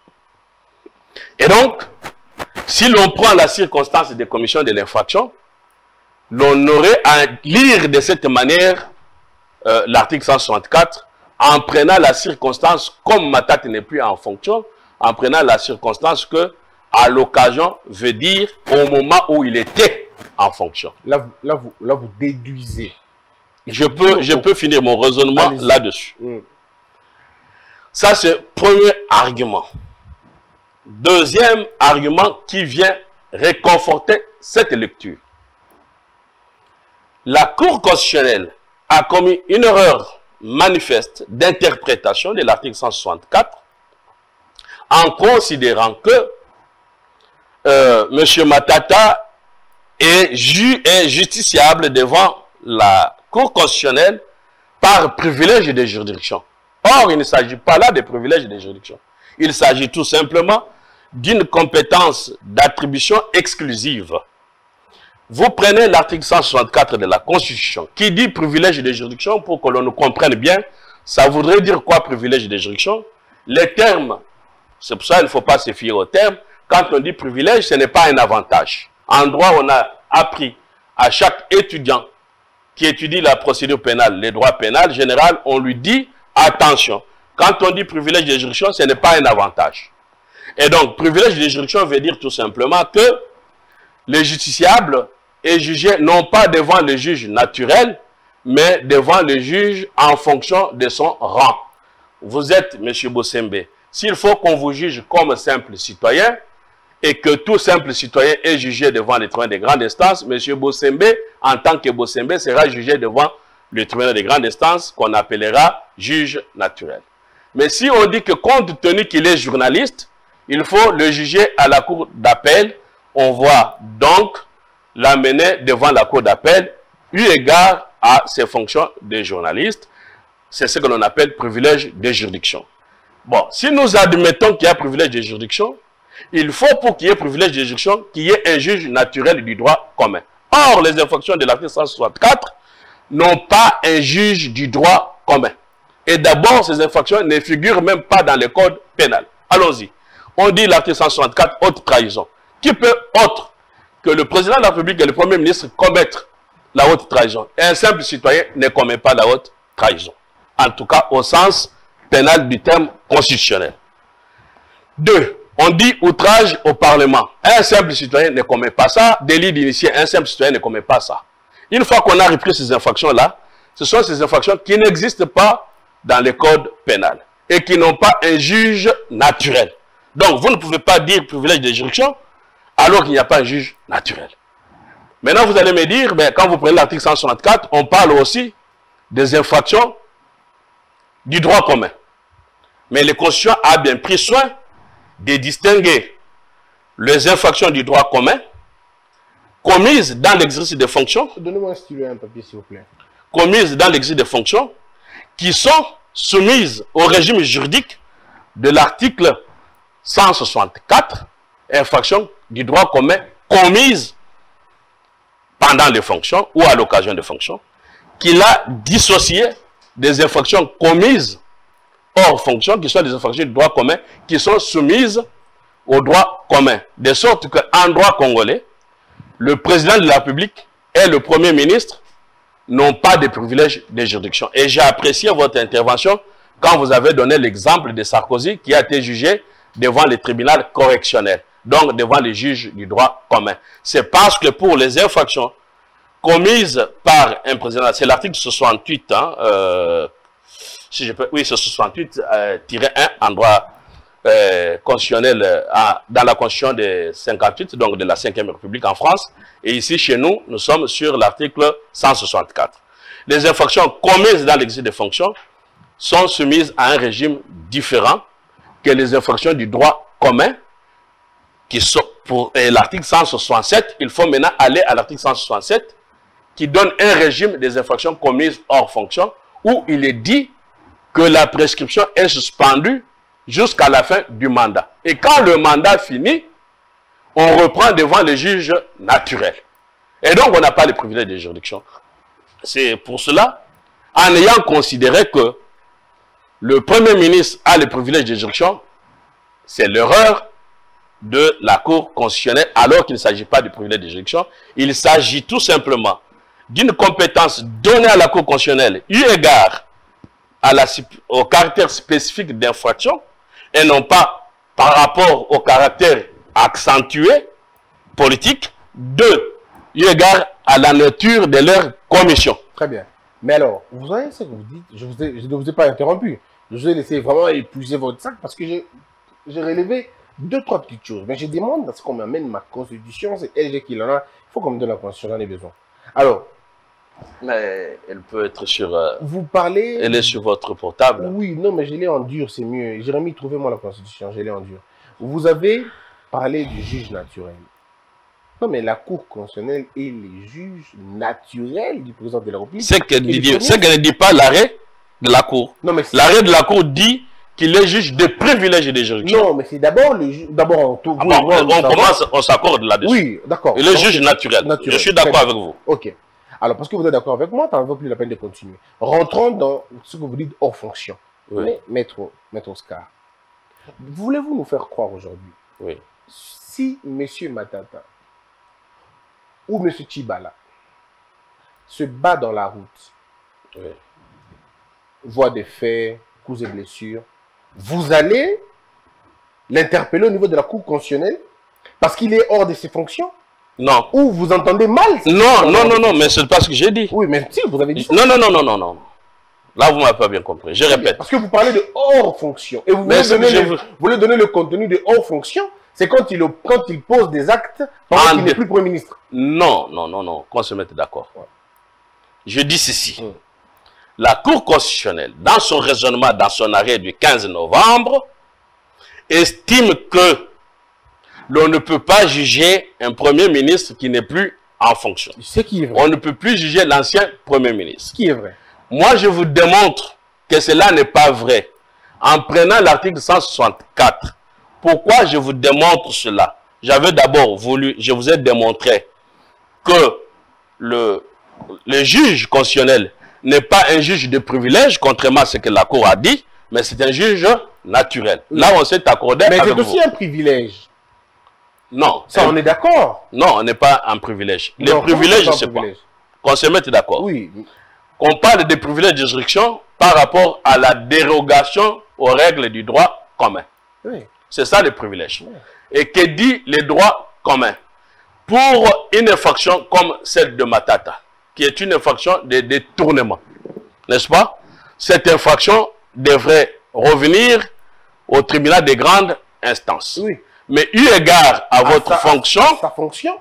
Et donc, si l'on prend la circonstance de commission de l'infraction, l'on aurait à lire de cette manière euh, l'article cent soixante-quatre en prenant la circonstance, comme Matata n'est plus en fonction, en prenant la circonstance que à l'occasion veut dire au moment où il était en fonction. Là, vous, là, vous, là, vous déduisez. Je peux, je peux finir mon raisonnement là-dessus. Mm. Ça, c'est le premier argument. Deuxième argument qui vient réconforter cette lecture. La Cour constitutionnelle a commis une erreur manifeste d'interprétation de l'article cent soixante-quatre en considérant que euh, M. Matata est, ju est justiciable devant la Cour constitutionnelle par privilège de juridiction. Or, il ne s'agit pas là de privilège de juridiction. Il s'agit tout simplement d'une compétence d'attribution exclusive. Vous prenez l'article cent soixante-quatre de la Constitution qui dit privilège de juridiction, pour que l'on nous comprenne bien. Ça voudrait dire quoi, privilège de juridiction? Les termes, c'est pour ça qu'il ne faut pas se fier aux termes. Quand on dit privilège, ce n'est pas un avantage. En droit, on a appris à chaque étudiant qui étudie la procédure pénale, les droits pénals général, on lui dit attention. Quand on dit privilège de juridiction, ce n'est pas un avantage. Et donc, privilège de juridiction veut dire tout simplement que le justiciable est jugé non pas devant le juge naturel, mais devant le juge en fonction de son rang. Vous êtes M. Bossembe. S'il faut qu'on vous juge comme simple citoyen, et que tout simple citoyen est jugé devant le tribunal de grande instance, M. Bossembe, en tant que Bossembe, sera jugé devant le tribunal de grande instance qu'on appellera juge naturel. Mais si on dit que compte tenu qu'il est journaliste, il faut le juger à la cour d'appel, on va donc l'amener devant la cour d'appel, eu égard à ses fonctions de journaliste. C'est ce que l'on appelle privilège de juridiction. Bon, si nous admettons qu'il y a privilège de juridiction, il faut pour qu'il y ait privilège de juridiction qu'il y ait un juge naturel du droit commun. Or, les infractions de l'article cent soixante-quatre n'ont pas un juge du droit commun. Et d'abord, ces infractions ne figurent même pas dans le code pénal. Allons-y. On dit l'article cent soixante-quatre, haute trahison. Qui peut autre que le président de la République et le Premier ministre commettre la haute trahison? Et un simple citoyen ne commet pas la haute trahison. En tout cas, au sens pénal du terme constitutionnel. Deux. On dit outrage au Parlement. Un simple citoyen ne commet pas ça. Délit d'initié, un simple citoyen ne commet pas ça. Une fois qu'on a repris ces infractions-là, ce sont ces infractions qui n'existent pas dans le code pénal et qui n'ont pas un juge naturel. Donc, vous ne pouvez pas dire privilège de juridiction alors qu'il n'y a pas un juge naturel. Maintenant, vous allez me dire, ben, quand vous prenez l'article cent soixante-quatre, on parle aussi des infractions du droit commun. Mais le Constitution a bien pris soin de distinguer les infractions du droit commun commises dans l'exercice des fonctions. Donnez-moi un stylo et un papier, s'il vous plaît. Commises dans l'exercice des fonctions qui sont soumises au régime juridique de l'article cent soixante-quatre, infractions du droit commun commises pendant les fonctions ou à l'occasion des fonctions, qu'il a dissocié des infractions commises hors fonction, qui sont des infractions du droit commun, qui sont soumises au droit commun. De sorte qu'en droit congolais, le président de la République et le Premier ministre n'ont pas de privilèges de juridiction. Et j'ai apprécié votre intervention quand vous avez donné l'exemple de Sarkozy qui a été jugé devant le tribunal correctionnel, donc devant les juges du droit commun. C'est parce que pour les infractions commises par un président, c'est l'article soixante-huit, hein, euh, si je peux, oui, c'est soixante-huit tiret un en droit euh, constitutionnel euh, dans la Constitution de cinquante-huit, donc de la cinquième République en France. Et ici, chez nous, nous sommes sur l'article cent soixante-quatre. Les infractions commises dans l'exercice des fonctions sont soumises à un régime différent que les infractions du droit commun, qui sont pour l'article cent soixante-sept. Il faut maintenant aller à l'article cent soixante-sept, qui donne un régime des infractions commises hors fonction, où il est dit que la prescription est suspendue jusqu'à la fin du mandat. Et quand le mandat finit, on reprend devant les juges naturels. Et donc, on n'a pas le privilège de juridiction. C'est pour cela, en ayant considéré que le Premier ministre a le privilège de juridiction, c'est l'erreur de la Cour constitutionnelle, alors qu'il ne s'agit pas du privilège de juridiction. Il s'agit tout simplement d'une compétence donnée à la Cour constitutionnelle, eu égard à la, au caractère spécifique d'infraction, et non pas par rapport au caractère accentué, politique, de, eu égard à la nature de leur commission. Très bien. Mais alors, vous voyez ce que vous dites, je, vous ai, je ne vous ai pas interrompu. Je vous ai laissé vraiment épuiser votre sac parce que j'ai relevé deux, trois petites choses. Mais je demande parce qu'on m'amène ma constitution, c'est L G qui en a. Il faut qu'on me donne la constitution, j'en ai besoin. Alors, mais elle peut être sur... Euh, vous parlez... Elle est sur votre portable. Oui, non, mais je l'ai en dur, c'est mieux. Jérémy, trouvez-moi la constitution, je l'ai en dur. Vous avez parlé du juge naturel. Non, mais la Cour constitutionnelle est les juges naturels du président de la République. C'est qu'elle ne dit pas l'arrêt de la Cour. L'arrêt de la Cour dit qu'il est juge de privilèges et de juridiction. Non, mais c'est d'abord le juge... D'abord, on, ah bon, on, on commence, on s'accorde là-dessus. Oui, d'accord. Il est juge naturel. naturel. Je suis d'accord avec vous. Ok. Alors, parce que vous êtes d'accord avec moi, ça ne vaut plus la peine de continuer. Rentrons dans ce que vous dites hors fonction. Oui. Mais, maître, maître Oscar, voulez-vous nous faire croire aujourd'hui, oui, si M. Matata ou M. Tchibala se bat dans la route, oui, voit des faits, coups et blessures, vous allez l'interpeller au niveau de la Cour constitutionnelle parce qu'il est hors de ses fonctions? Non. Ou vous entendez mal? Non, non, non, non, mais c'est pas ce que j'ai dit. Oui, mais si, vous avez dit ça. Non, non, non, non, non, non. Là, vous ne m'avez pas bien compris. Je répète. Parce que vous parlez de hors fonction. Et vous voulez, donner, le, vous voulez donner le contenu de hors fonction, c'est quand il, quand il pose des actes pendant qu'il n'est plus Premier ministre. Non, non, non, non, qu'on se mette d'accord. Ouais. Je dis ceci. Hum. La Cour constitutionnelle, dans son raisonnement, dans son arrêt du quinze novembre, estime que l'on ne peut pas juger un Premier ministre qui n'est plus en fonction. Ce qui est vrai. On ne peut plus juger l'ancien Premier ministre. Ce qui est vrai. Moi, je vous démontre que cela n'est pas vrai. En prenant l'article cent soixante-quatre, pourquoi je vous démontre cela? J'avais d'abord voulu, je vous ai démontré que le, le juge constitutionnel n'est pas un juge de privilège, contrairement à ce que la Cour a dit, mais c'est un juge naturel. Oui. Là, on s'est accordé mais avec vous. Mais c'est aussi un privilège. Non. Ça, on est d'accord. Non, on n'est pas en privilège. Les non, privilèges, c'est quoi? Qu'on se mette d'accord. Oui. Qu'on parle des privilèges de juridiction par rapport à la dérogation aux règles du droit commun. Oui. C'est ça le privilège. Oui. Et que dit le droit commun? Pour une infraction comme celle de Matata, qui est une infraction de détournement, n'est-ce pas? Cette infraction devrait revenir au tribunal de grande instance. Oui. Mais eu égard à, à votre sa, fonction, à sa fonction,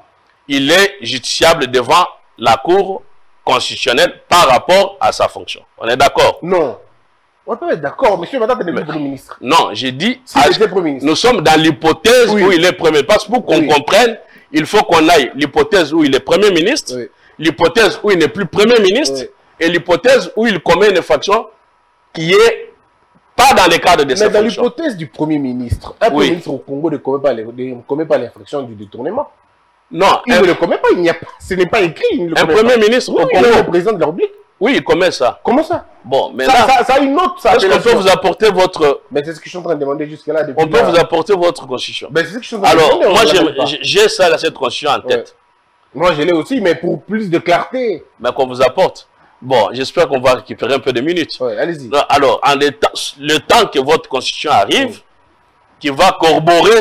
il est justiciable devant la Cour constitutionnelle par rapport à sa fonction. On est d'accord? Non. On peut être d'accord, monsieur, madame, vous êtes Premier ministre. Non, j'ai dit, si à, Premier ministre. Nous sommes dans l'hypothèse oui. où il est Premier ministre. Parce que pour qu'on oui. comprenne, il faut qu'on aille l'hypothèse où il est Premier ministre, oui. l'hypothèse où il n'est plus Premier ministre, oui. et l'hypothèse où il commet une infraction qui est pas dans le cadre de sa fonction. Mais dans l'hypothèse du Premier ministre, un oui. Premier ministre au Congo ne commet pas, les, ne commet pas l'infraction du détournement. Non. Il un... ne le commet pas, il n'y a pas, ce n'est pas écrit. Il un Premier pas. ministre oui, au Congo. Le président de la République. Oui, il commet ça. Comment ça? Bon, mais ça, là, ça, ça a une autre. Est-ce qu'on peut vous apporter votre... Mais c'est ce que je suis en train de demander jusque-là. On peut là. vous apporter votre constitution. Ben, c'est ce que je suis en train Alors, de demander, moi, j'ai ça, là, cette constitution en tête. Ouais. Moi, je l'ai aussi, mais pour plus de clarté. Mais qu'on vous apporte. Bon, j'espère qu'on va récupérer un peu de minutes. Ouais, allez-y. Alors, en le, temps, le temps que votre constitution arrive, ouais. qui va corroborer,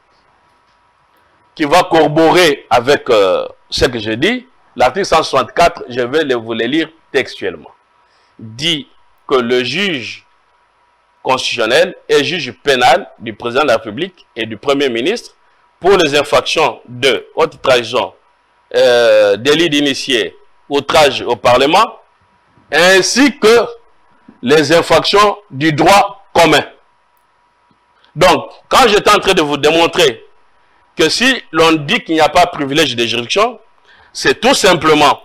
qui va corroborer avec euh, ce que je dis, l'article cent soixante-quatre, je vais le, vous le lire textuellement. Dit que le juge constitutionnel est juge pénal du président de la République et du Premier ministre pour les infractions de haute trahison, euh, délit d'initié, outrage au Parlement, ainsi que les infractions du droit commun. Donc, quand j'étais en train de vous démontrer que si l'on dit qu'il n'y a pas de privilège de juridiction, c'est tout simplement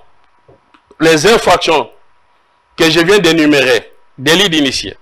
les infractions que je viens d'énumérer, délit d'initié,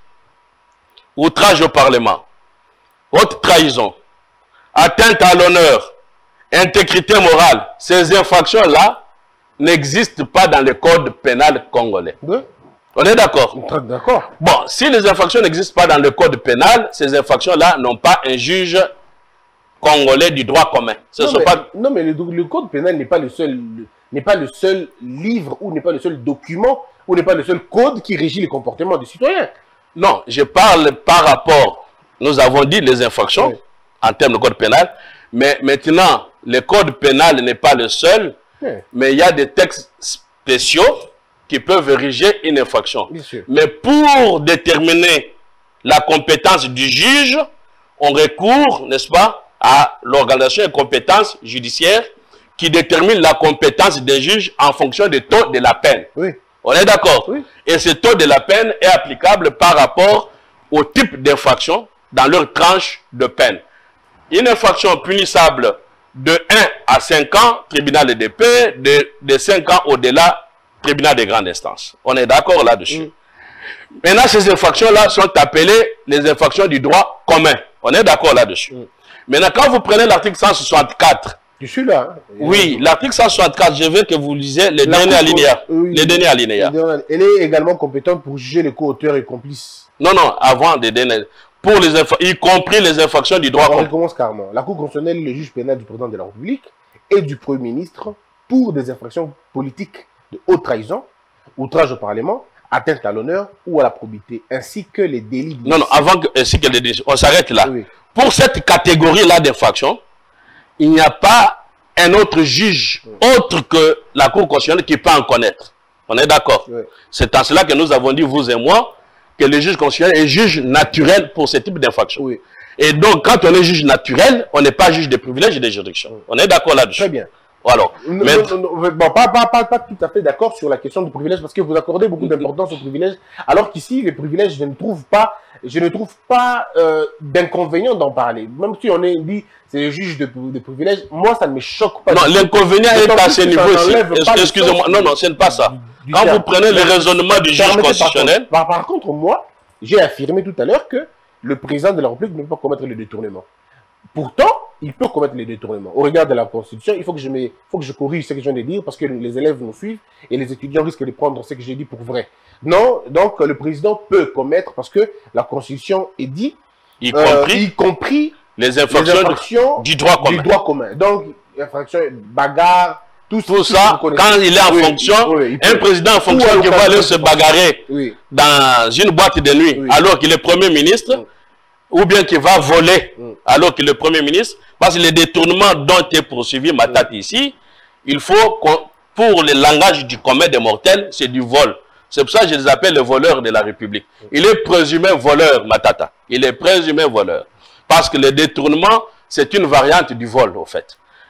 outrage au Parlement, haute trahison, atteinte à l'honneur, intégrité morale, ces infractions-là n'existent pas dans le code pénal congolais. Oui. On est d'accord? D'accord. Bon, si les infractions n'existent pas dans le code pénal, ces infractions-là n'ont pas un juge congolais du droit commun. Ce non, sont mais, pas... non, mais le, le code pénal n'est pas le seul, n'est pas le seul livre ou n'est pas le seul document ou n'est pas le seul code qui régit le comportement des citoyens. Non, je parle par rapport, nous avons dit les infractions oui. en termes de code pénal, mais maintenant, le code pénal n'est pas le seul, oui. mais il y a des textes spéciaux qui peuvent ériger une infraction. Bien sûr. Mais pour déterminer la compétence du juge, on recourt, n'est-ce pas, à l'organisation et compétence judiciaire qui détermine la compétence des juges en fonction du taux de la peine. Oui. On est d'accord? Oui. Et ce taux de la peine est applicable par rapport au type d'infraction dans leur tranche de peine. Une infraction punissable de un à cinq ans, tribunal de paix, de, de cinq ans au-delà, tribunal de grande instance. On est d'accord là-dessus. Mm. Maintenant, ces infractions-là sont appelées les infractions du droit commun. On est d'accord là-dessus. Mm. Maintenant, quand vous prenez l'article cent soixante-quatre, je suis là. Oui, l'article cent soixante-quatre, je veux que vous lisiez les derniers alinéas. Oui, les derniers alinéas. Elle est également compétente pour juger les co-auteurs et complices. Non, non, avant des derniers. Pour les y compris les infractions du droit commun. On recommence carrément. La Cour constitutionnelle, le juge pénal du président de la République et du Premier ministre pour des infractions politiques de haute trahison, outrage au Parlement, atteinte à l'honneur ou à la probité, ainsi que les délits... Non, non, avant que, ainsi que les délits, on s'arrête là. Oui. Pour cette catégorie-là d'infractions, il n'y a pas un autre juge oui. autre que la Cour constitutionnelle qui peut en connaître. On est d'accord? Oui. C'est en cela que nous avons dit, vous et moi, que le juge constitutionnel est juge naturel pour ce type d'infraction. Oui. Et donc, quand on est juge naturel, on n'est pas juge de privilèges et de juridiction. Oui. On est d'accord là-dessus? Très bien. Alors, non, mais... non, non, bon, pas, pas, pas, pas tout à fait d'accord sur la question du privilège parce que vous accordez beaucoup d'importance aux privilèges, alors qu'ici, les privilèges, je ne trouve pas, je ne trouve pas euh, d'inconvénient d'en parler. Même si on est dit, c'est le juge de, de privilèges, moi, ça ne me choque pas. Non, l'inconvénient est à ce niveau ici. Excusez-moi, non, non, ce n'est pas ça. Du, du Quand terme. vous prenez le raisonnement du juge constitutionnel... Par, par, par contre, moi, j'ai affirmé tout à l'heure que le président de la République ne peut pas commettre le détournement. Pourtant, il peut commettre les détournements. Au regard de la Constitution, il faut que je, me, faut que je corrige ce que je viens de dire parce que les élèves nous suivent et les étudiants risquent de prendre ce que j'ai dit pour vrai. Non, donc le président peut commettre parce que la Constitution est dit, y euh, compris, y compris les infractions, les infractions du, du, droit commun. du droit commun. Donc, infractions, bagarre, tout, tout ça, quand il est en oui, fonction, oui, un président en fonction qui va aller se bagarrer oui. dans une boîte de nuit oui. alors qu'il est Premier ministre, oui. ou bien qui va voler mm. alors qu'il est Premier ministre, parce que les détournements dont est poursuivi Matata mm. ici, il faut, pour le langage du commun des mortels, c'est du vol. C'est pour ça que je les appelle les voleurs de la République. Mm. Il est présumé voleur, Matata. Il est présumé voleur. Parce que le détournement, c'est une variante du vol, au fait.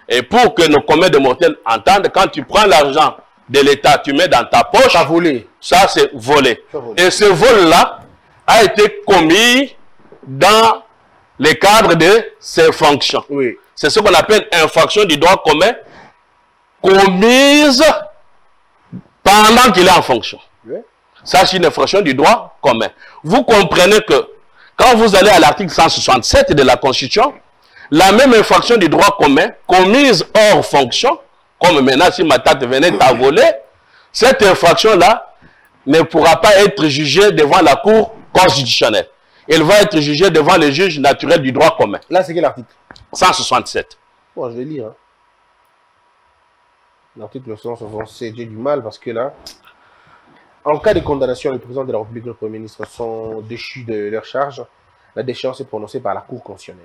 Et pour que nos communs de mortels entendent, quand tu prends l'argent de l'État, tu mets dans ta poche, Ça volé. ça c'est volé. volé. Et ce vol-là a été commis dans le cadre de ses fonctions. Oui. C'est ce qu'on appelle infraction du droit commun commise pendant qu'il est en fonction. Oui. Ça, c'est une infraction du droit commun. Vous comprenez que quand vous allez à l'article cent soixante-sept de la Constitution, la même infraction du droit commun commise hors fonction, comme maintenant si ma tante venait à voler, cette infraction-là ne pourra pas être jugée devant la Cour constitutionnelle. Elle va être jugée devant le juge naturel du droit commun. Là, c'est quel article? cent soixante-sept. Bon, je vais lire. Hein. L'article cent soixante-sept, j'ai du mal parce que là, en cas de condamnation, le président de la République et le Premier ministre sont déchus de leur charge. La déchéance est prononcée par la Cour constitutionnelle.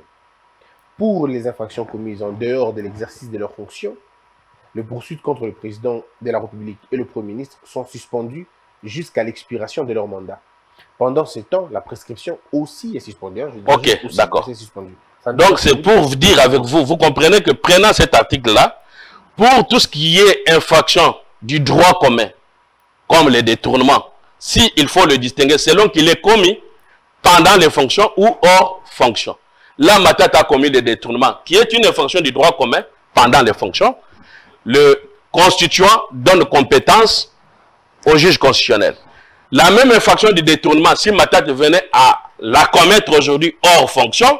Pour les infractions commises en dehors de l'exercice de leurs fonctions, les poursuites contre le président de la République et le Premier ministre sont suspendues jusqu'à l'expiration de leur mandat. Pendant ce temps, la prescription aussi est suspendue. Hein, ok, d'accord. Donc, Donc, c'est pour vous dire avec vous, vous comprenez que prenant cet article-là, pour tout ce qui est infraction du droit commun, comme les détournements, s'il faut le distinguer selon qu'il est commis pendant les fonctions ou hors fonction. Là, ma tante a commis le détournement, qui est une infraction du droit commun pendant les fonctions. Le constituant donne compétence au juge constitutionnel. La même infraction du détournement, si ma tante venait à la commettre aujourd'hui hors fonction,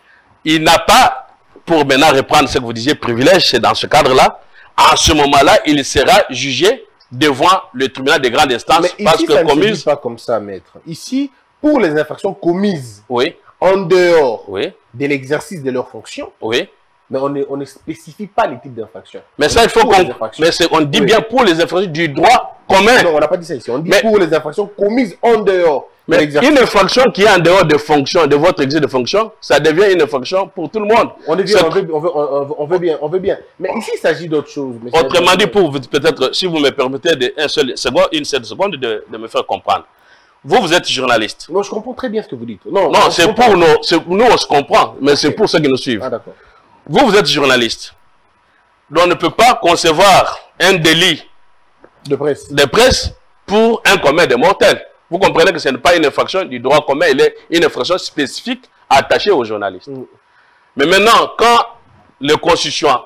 il n'a pas, pour maintenant reprendre ce que vous disiez, privilège, c'est dans ce cadre-là, en ce moment-là, il sera jugé devant le tribunal de grande instance. Mais ici, parce que ça ne commise... se dit pas comme ça, maître. Ici, pour les infractions commises oui. en dehors oui. de l'exercice de leurs fonctions, oui. mais on ne, on ne spécifie pas les types d'infractions. Mais ça, il faut qu'on... Mais on dit oui. bien pour les infractions du droit commun. Non, on n'a pas dit ça ici. On dit mais... pour les infractions commises en dehors. Mais une infraction qui est en dehors de fonction, de votre exercice de fonction, ça devient une infraction pour tout le monde. On, est bien, on, veut, on, veut, on, veut, on veut bien, on veut bien. Mais ici, il s'agit d'autre chose. Autrement dit, pour peut-être, si vous me permettez de, un seul seconde, une seule seconde de, de me faire comprendre. Vous, vous êtes journaliste. Non, je comprends très bien ce que vous dites. Non, non c'est pour nous, nous, on se comprend, mais okay. c'est pour ceux qui nous suivent. Ah, d'accord. Vous, vous êtes journaliste. Donc, on ne peut pas concevoir un délit de presse, de presse pour un commun de mortels. Vous comprenez que ce n'est pas une infraction du droit commun, elle est une infraction spécifique attachée aux journalistes. Mm. Mais maintenant, quand le constituant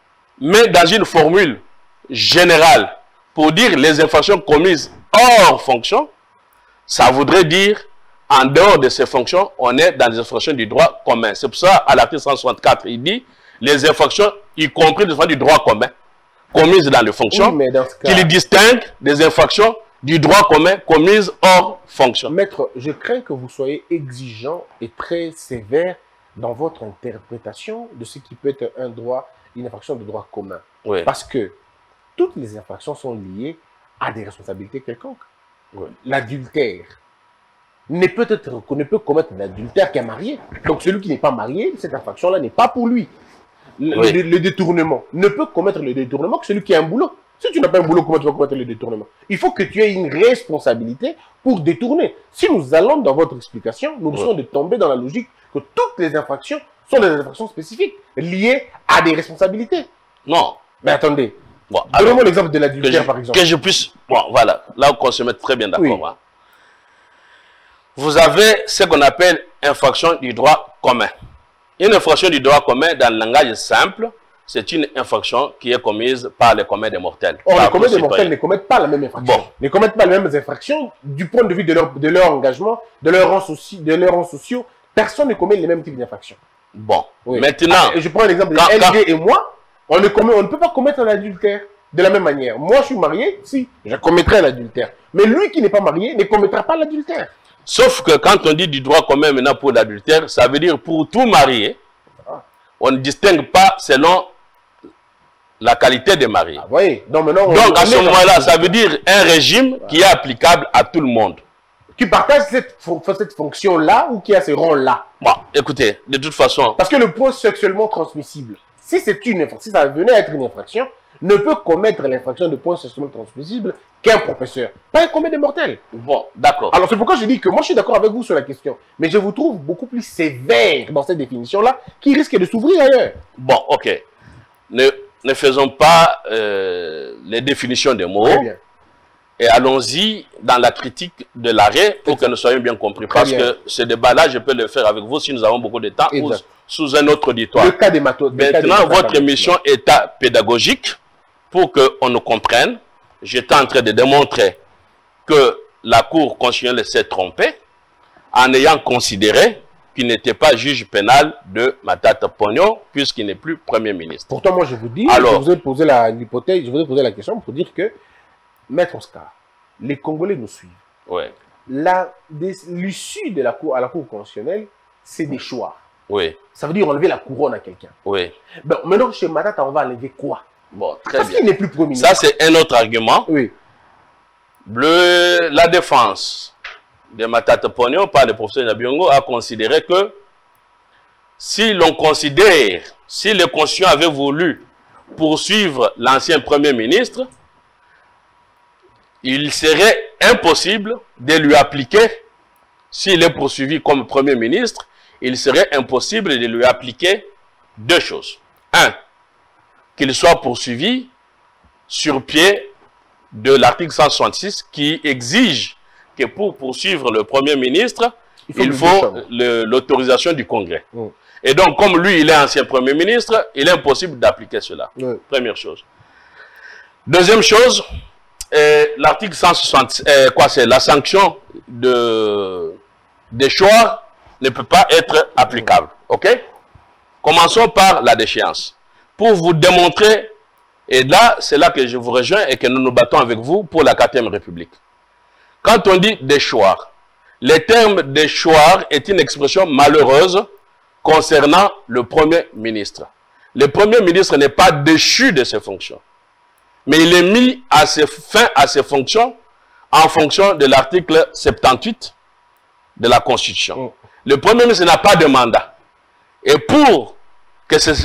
met dans une formule générale pour dire les infractions commises hors fonction, ça voudrait dire, en dehors de ces fonctions, on est dans les infractions du droit commun. C'est pour ça, à l'article cent soixante-quatre, il dit les infractions, y compris les infractions du droit commun, commises dans les fonctions, oui, cas... qui distinguent des infractions du droit commun commise hors fonction. Maître, je crains que vous soyez exigeant et très sévère dans votre interprétation de ce qui peut être un droit, une infraction de droit commun. Oui. Parce que toutes les infractions sont liées à des responsabilités quelconques. Oui. L'adultère ne peut être, ne peut commettre l'adultère qu'un marié. Donc celui qui n'est pas marié, cette infraction-là n'est pas pour lui. Le, oui. le, le détournement ne peut commettre le détournement que celui qui a un boulot. Si tu n'as pas un boulot, comment tu vas commettre le détournement? Il faut que tu aies une responsabilité pour détourner. Si nous allons dans votre explication, nous risquons ouais. de tomber dans la logique que toutes les infractions sont des infractions spécifiques liées à des responsabilités. Non. Mais attendez. Bon, donnez-moi l'exemple de l'adultère, par exemple. Que je puisse... Bon, voilà. Là, on se met très bien d'accord. Oui. Hein. Vous avez ce qu'on appelle infraction du droit commun. Une infraction du droit commun, dans le langage simple, c'est une infraction qui est commise par les communs des mortels. Or, les communs des mortels ne commettent pas la même infraction. Bon. Ne commettent pas les mêmes infractions du point de vue de leur, de leur engagement, de leurs rangs soci, sociaux. Personne ne commet les mêmes types d'infractions. Bon, oui. Maintenant... Ah, je prends l'exemple de L G et moi, on ne, commet, on ne peut pas commettre l'adultère de la même manière. Moi, je suis marié, si, je commettrai l'adultère. Mais lui qui n'est pas marié ne commettra pas l'adultère. Sauf que quand on dit du droit commun maintenant pour l'adultère, ça veut dire pour tout marié, ah. on ne distingue pas selon la qualité des mariés. Ah, oui. Donc, maintenant, Donc à ce moment-là, ça veut dire un régime ah. qui est applicable à tout le monde. Qui partage cette, cette fonction-là ou qui a ce rôle-là? Bon, écoutez, de toute façon... Parce que le point sexuellement transmissible, si c'est une infraction, si ça venait à être une infraction, ne peut commettre l'infraction de point sexuellement transmissible qu'un professeur, pas un commun des mortels. Bon, d'accord. Alors c'est pourquoi je dis que moi je suis d'accord avec vous sur la question, mais je vous trouve beaucoup plus sévère dans cette définition-là, qui risque de s'ouvrir ailleurs. Bon, ok. ne, ne faisons pas euh, les définitions des mots. Et allons-y dans la critique de l'arrêt pour que nous soyons bien compris. Très Parce bien. que ce débat-là, je peux le faire avec vous si nous avons beaucoup de temps ou sous un autre auditoire. Le cas des matos, Maintenant, cas des votre émission est à pédagogique pour qu'on nous comprenne. J'étais en train de démontrer que la Cour constitutionnelle s'est trompée en ayant considéré qu'il n'était pas juge pénal de Matata Ponyo puisqu'il n'est plus Premier ministre. Pourtant, moi, je vous dis, Alors, je vous ai posé l'hypothèse, je vous ai posé la question pour dire que Maître Oscar, les Congolais nous suivent. Ouais. L'issue de la cour à la Cour constitutionnelle, c'est des choix. Oui. Ça veut dire enlever la couronne à quelqu'un. Oui. Ben, maintenant, chez Matata, on va enlever quoi? Bon, très Parce bien. Parce qu'il n'est plus Premier ministre. Ça, c'est un autre argument. Oui. Le, la défense de Matata Ponyo par le professeur Nabiongo a considéré que si l'on considère, si le Constitution avait voulu poursuivre l'ancien Premier ministre, il serait impossible de lui appliquer, s'il est poursuivi comme Premier ministre, il serait impossible de lui appliquer deux choses. Un, qu'il soit poursuivi sur pied de l'article cent soixante-six qui exige que pour poursuivre le Premier ministre, il faut, faut l'autorisation du Congrès. Mmh. Et donc, comme lui, il est ancien Premier ministre, il est impossible d'appliquer cela. Mmh. Première chose. Deuxième chose, l'article cent soixante, euh, quoi c'est la sanction de déchoir ne peut pas être applicable. Ok? Commençons par la déchéance. Pour vous démontrer, et là, c'est là que je vous rejoins et que nous nous battons avec vous pour la quatrième République. Quand on dit déchoir, le terme déchoir est une expression malheureuse concernant le Premier ministre. Le Premier ministre n'est pas déchu de ses fonctions. Mais il est mis à ses fins à ses fonctions en fonction de l'article soixante-dix-huit de la Constitution. Oh. Le Premier ministre n'a pas de mandat. Et pour que ces,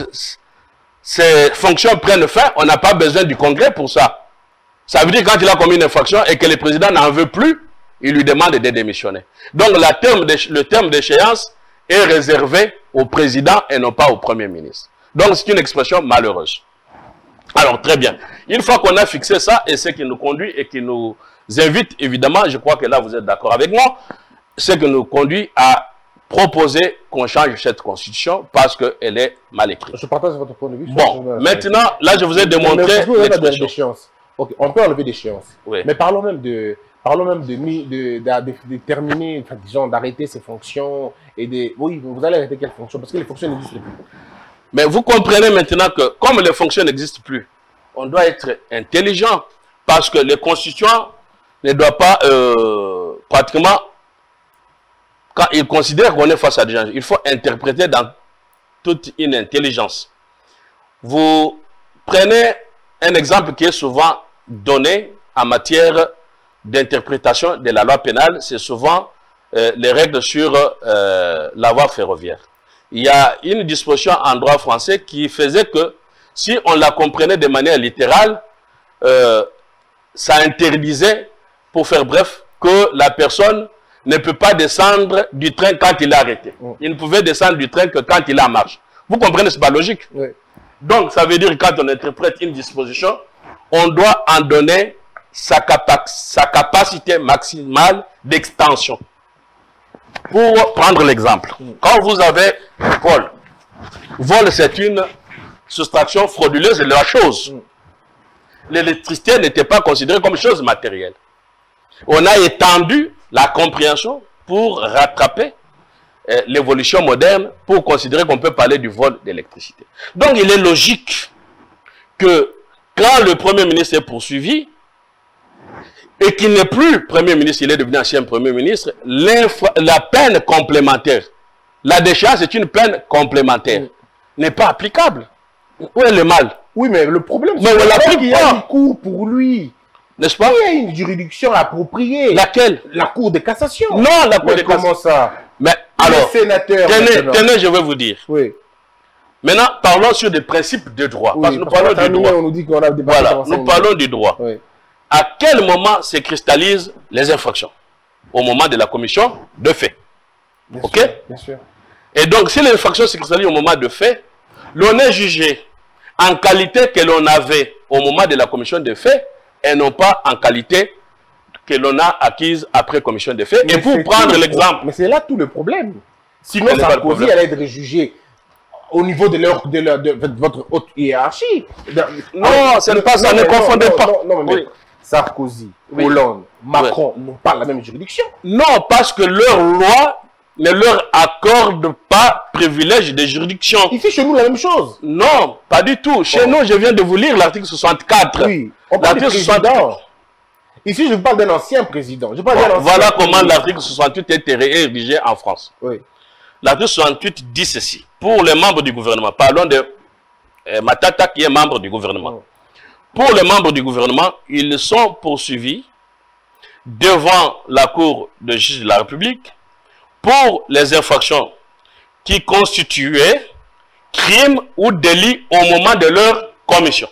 ces fonctions prennent fin, on n'a pas besoin du Congrès pour ça. Ça veut dire quand il a commis une infraction et que le président n'en veut plus, il lui demande de démissionner. Donc la terme de, le terme d'échéance est réservé au président et non pas au Premier ministre. Donc c'est une expression malheureuse. Alors, très bien. Une fois qu'on a fixé ça, et ce qui nous conduit et qui nous invite, évidemment, je crois que là, vous êtes d'accord avec moi, ce qui nous conduit à proposer qu'on change cette constitution parce qu'elle est mal écrite. Je partage votre point de vue. Bon, maintenant, là, je vous ai démontré l'expression. Okay, on peut enlever d'échéance. Oui. Mais parlons même de... Parlons même de, de, de, de, de terminer, enfin, disons, d'arrêter ses fonctions et de... Oui, vous allez arrêter quelles fonctions? Parce que les fonctions n'existent plus. Mais vous comprenez maintenant que, comme les fonctions n'existent plus, on doit être intelligent parce que les constituants ne doivent pas euh, pratiquement, quand ils considèrent qu'on est face à des gens, il faut interpréter dans toute une intelligence. Vous prenez un exemple qui est souvent donné en matière d'interprétation de la loi pénale, c'est souvent euh, les règles sur euh, la voie ferroviaire. Il y a une disposition en droit français qui faisait que si on la comprenait de manière littérale, euh, ça interdisait, pour faire bref, que la personne ne peut pas descendre du train quand il est arrêté. Oh. Il ne pouvait descendre du train que quand il est en marche. Vous comprenez, c'est pas logique. Oui. Donc, ça veut dire que quand on interprète une disposition, on doit en donner sa, capa sa capacité maximale d'extension. Pour prendre l'exemple, quand vous avez vol, vol c'est une soustraction frauduleuse de la chose. L'électricité n'était pas considérée comme chose matérielle. On a étendu la compréhension pour rattraper euh, l'évolution moderne, pour considérer qu'on peut parler du vol d'électricité. Donc il est logique que quand le Premier ministre est poursuivi, et qu'il n'est plus Premier ministre, il est devenu ancien Premier ministre, la peine complémentaire, la déchéance est une peine complémentaire, n'est pas applicable. Où est le mal? Oui, mais le problème, c'est qu'il y a une cour pour lui. N'est-ce pas? Il y a une juridiction appropriée. Laquelle? La Cour de cassation. Non, la Cour de cassation. Comment ça? Mais alors, sénateur, tenez, tenez, je vais vous dire. Oui. Maintenant, parlons sur des principes de droit. Oui, parce que nous parlons du droit. On nous dit qu'on a des voilà, nous parlons du droit. Oui. À quel moment se cristallisent les infractions? Au moment de la commission de fait. Bien ok sûr, bien sûr. Et donc, si l'infraction se cristallise au moment de fait, l'on est jugé en qualité que l'on avait au moment de la commission des faits et non pas en qualité que l'on a acquise après commission des faits. Mais et pour prendre l'exemple... Mais c'est là tout le problème. Sinon, Sarkozy allait être jugé au niveau de, leur, de, leur, de, de votre haute hiérarchie. Non, ce n'est pas ça, ne confondez pas. Non, non, mais oui. Sarkozy, oui. Hollande, Macron oui. n'ont pas la même juridiction. Non, parce que leur loi ne leur accorde pas privilège de juridiction. Ici, chez nous, la même chose. Non, pas du tout. Chez oh. nous, je viens de vous lire l'article soixante-quatre. Oui, on parle de président. Ici, je parle d'un ancien président. Je parle bon, ancien voilà président. Comment l'article soixante-huit a été rédigé en France. Oui. L'article soixante-huit dit ceci. Pour les membres du gouvernement, parlons de euh, Matata qui est membre du gouvernement. Oh. Pour les membres du gouvernement, ils sont poursuivis devant la Cour de justice de la République pour les infractions qui constituaient crimes ou délits au moment de leur commission.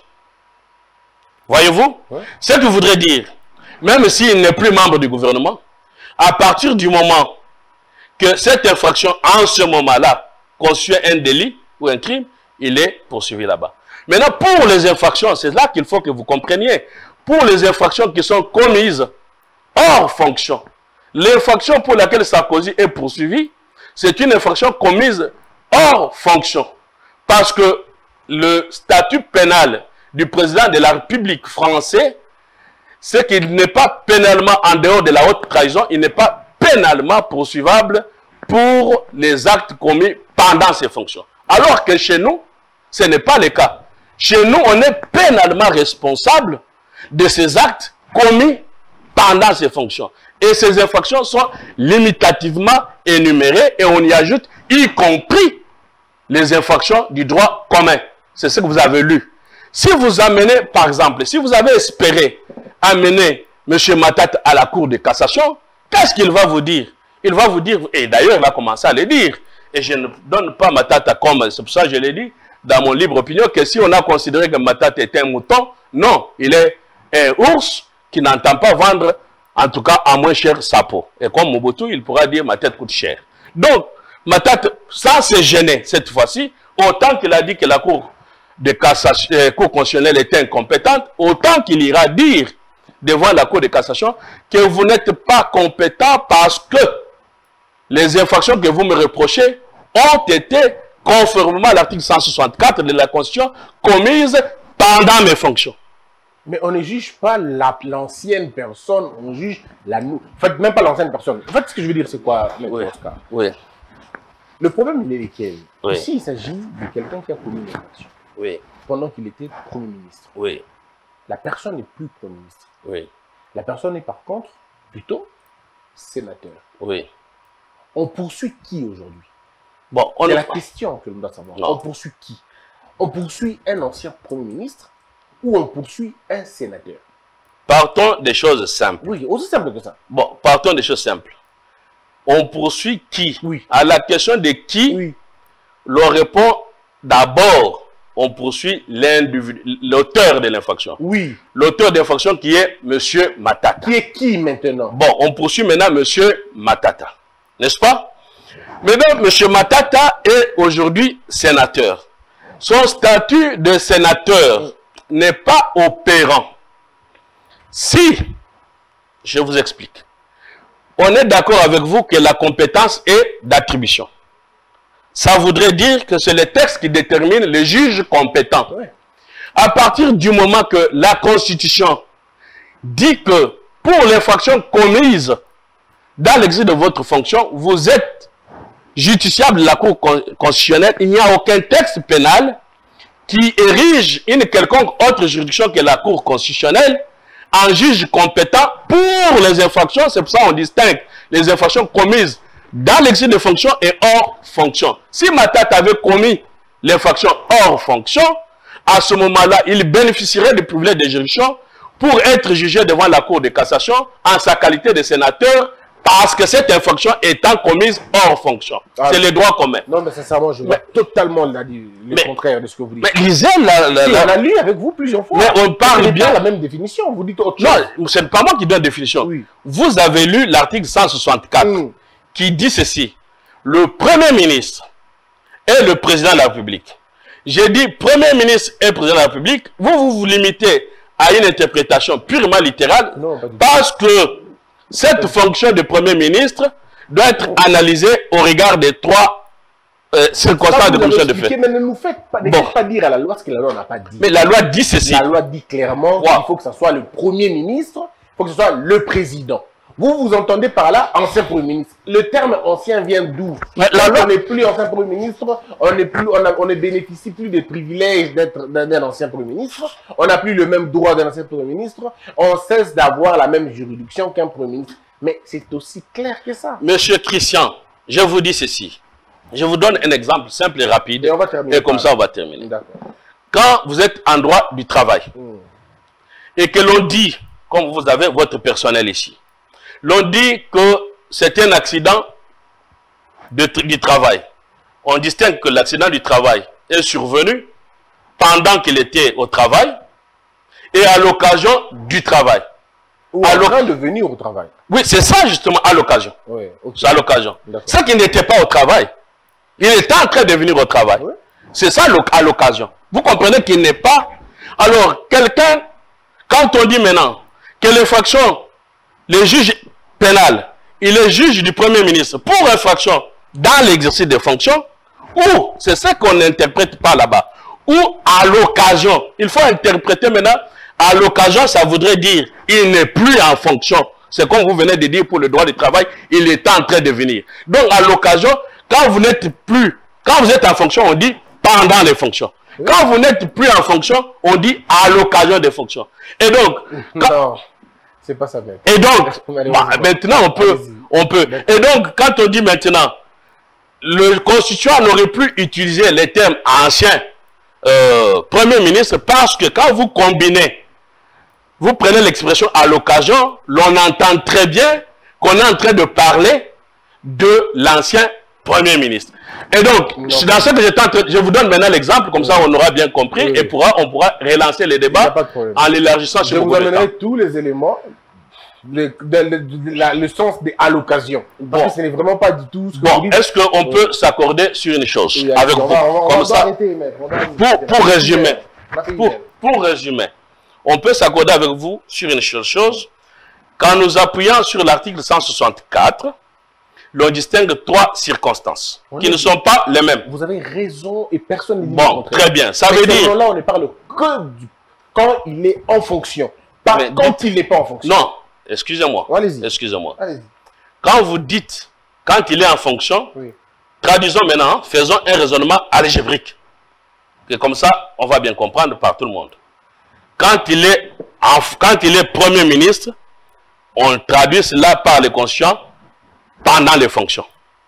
Voyez-vous? Ouais. Ce que voudrait dire, même s'il n'est plus membre du gouvernement, à partir du moment que cette infraction, en ce moment-là, constitue un délit ou un crime, il est poursuivi là-bas. Maintenant, pour les infractions, c'est là qu'il faut que vous compreniez, pour les infractions qui sont commises hors fonction, l'infraction pour laquelle Sarkozy est poursuivi, c'est une infraction commise hors fonction. Parce que le statut pénal du président de la République français, c'est qu'il n'est pas pénalement en dehors de la haute trahison, il n'est pas pénalement poursuivable pour les actes commis pendant ses fonctions. Alors que chez nous, ce n'est pas le cas. Chez nous, on est pénalement responsable de ces actes commis pendant ses fonctions. Et ces infractions sont limitativement énumérées et on y ajoute y compris les infractions du droit commun. C'est ce que vous avez lu. Si vous amenez, par exemple, si vous avez espéré amener M. Matata à la Cour de cassation, qu'est-ce qu'il va vous dire? Il va vous dire, et d'ailleurs il va commencer à le dire, et je ne donne pas Matata comme, c'est pour ça que je l'ai dit, dans mon libre opinion, que si on a considéré que Matata était un mouton, non, il est un ours qui n'entend pas vendre, en tout cas, à moins cher sa peau. Et comme Mobutu, il pourra dire, ma tête coûte cher. Donc, Matata, sans se gêner cette fois-ci, autant qu'il a dit que la Cour de cassation, euh, Cour constitutionnelle était incompétente, autant qu'il ira dire devant la Cour de cassation que vous n'êtes pas compétent parce que les infractions que vous me reprochez ont été, conformément à l'article cent soixante-quatre de la Constitution, commises pendant mes fonctions. Mais on ne juge pas l'ancienne personne, on juge la nouvelle. En fait, même pas l'ancienne personne. En fait, ce que je veux dire, c'est quoi, oui. Oscar? Oui. Le problème, il est lequel? Oui. Ici, il s'agit de quelqu'un qui a commis une infraction. Oui. Pendant qu'il était Premier ministre. Oui. La personne n'est plus Premier ministre. Oui. La personne est par contre plutôt sénateur. Oui. On poursuit qui aujourd'hui? Bon, c'est la question que l'on doit savoir. Non. On poursuit qui? On poursuit un ancien Premier ministre ou on poursuit un sénateur? Partons des choses simples. Oui, aussi simple que ça. Bon, partons des choses simples. On poursuit qui? Oui. À la question de qui, oui. l'on répond d'abord, on poursuit l'auteur de l'infraction. Oui. L'auteur de l'infraction qui est M. Matata. Qui est qui maintenant? Bon, on poursuit maintenant M. Matata. N'est-ce pas? Maintenant, M. Matata est aujourd'hui sénateur. Son statut de sénateur n'est pas opérant. Si, je vous explique, on est d'accord avec vous que la compétence est d'attribution. Ça voudrait dire que c'est le texte qui détermine le juge compétent. Oui. À partir du moment que la Constitution dit que pour l'infraction commise dans l'exercice de votre fonction, vous êtes justiciable de la Cour constitutionnelle, il n'y a aucun texte pénal qui érige une quelconque autre juridiction que la Cour constitutionnelle en juge compétent pour les infractions. C'est pour ça qu'on distingue les infractions commises dans l'exercice de fonction et hors fonction. Si Matata avait commis l'infraction hors fonction, à ce moment-là, il bénéficierait du privilège de juridiction pour être jugé devant la Cour de cassation en sa qualité de sénateur, parce que cette infraction étant commise hors fonction. Ah, c'est le droit commun. Non, mais sincèrement, je vois totalement la, le mais, contraire de ce que vous dites. Mais lisez la... la, si, la on a lu avec vous plusieurs fois. Mais on parle bien... la même définition, vous dites autre chose. Non, ce n'est pas moi qui donne la définition. Oui. Vous avez lu l'article cent soixante-quatre mm. qui dit ceci. Le Premier ministre et le Président de la République J'ai dit Premier ministre et Président de la République. Vous, vous vous limitez à une interprétation purement littérale non, parce que cette fonction de Premier ministre doit être analysée au regard des trois euh, circonstances de fonction de fait. Mais ne nous faites pas, ne bon. faites pas dire à la loi ce que la loi n'a pas dit. Mais la loi dit ceci. La loi dit clairement wow. qu'il faut que ce soit le Premier ministre, il faut que ce soit le Président. Vous, vous entendez par là ancien Premier ministre. Le terme ancien vient d'où? On n'est plus ancien Premier ministre, on n'est plus, on, a, on ne bénéficie plus des privilèges d'être d'un ancien Premier ministre, on n'a plus le même droit d'un ancien Premier ministre, on cesse d'avoir la même juridiction qu'un Premier ministre. Mais c'est aussi clair que ça. Monsieur Christian, je vous dis ceci. Je vous donne un exemple simple et rapide. Et, on va terminer et comme ça, on va terminer. D'accord. Quand vous êtes en droit du travail mmh. et que l'on dit, comme vous avez votre personnel ici, l'on dit que c'est un accident de, du travail. On distingue que l'accident du travail est survenu pendant qu'il était au travail et à l'occasion du travail. Ou en train de venir au travail. Oui, c'est ça justement, à l'occasion. Oui, okay. C'est à l'occasion. Ça qui n'était pas au travail, il était en train de venir au travail. Oui. C'est ça à l'occasion. Vous comprenez qu'il n'est pas... Alors, quelqu'un, quand on dit maintenant que l'infraction, les juges pénal, il est juge du Premier ministre pour infraction dans l'exercice des fonctions, ou, c'est ça qu'on n'interprète pas là-bas, ou à l'occasion. Il faut interpréter maintenant, à l'occasion, ça voudrait dire, il n'est plus en fonction. C'est comme vous venez de dire pour le droit du travail, il est en train de venir. Donc, à l'occasion, quand vous n'êtes plus, quand vous êtes en fonction, on dit pendant les fonctions. Quand vous n'êtes plus en fonction, on dit à l'occasion des fonctions. Et donc, quand... Non. C'est pas ça même. Et donc, bah, maintenant on peut, on peut. Et donc, quand on dit maintenant, le constituant n'aurait plus utilisé les termes ancien euh, Premier ministre parce que quand vous combinez, vous prenez l'expression à l'occasion, l'on entend très bien qu'on est en train de parler de l'ancien Premier ministre. Et donc, non. dans ce que j'étais en train, je vous donne maintenant l'exemple, comme oui. ça on aura bien compris oui, oui. et pourra, on pourra relancer les débats en l'élargissant sur le Je vous donnerai tous les éléments. Le, le, le, le, le sens de à l'occasion. Parce bon. que ce n'est vraiment pas du tout ce que bon, est-ce qu'on oui. peut s'accorder sur une chose oui, avec vous, va, on va, comme on ça, arrêter, pour, pour résumer, pour, pour résumer, on peut s'accorder avec vous sur une chose, quand nous appuyons sur l'article cent soixante-quatre, l'on distingue trois circonstances on qui est... ne sont pas les mêmes. Vous avez raison et personne ne dit bon, très bien, ça Mais veut dire... là, on ne parle que du... quand il est en fonction, pas Mais quand dites... il n'est pas en fonction. Non. Excusez-moi. Excusez-moi. Allez-y. Quand vous dites, quand il est en fonction, oui. traduisons maintenant, faisons un raisonnement algébrique. Et comme ça, on va bien comprendre par tout le monde. Quand il est, en, quand il est Premier ministre, on traduit cela par les conscients pendant les fonctions.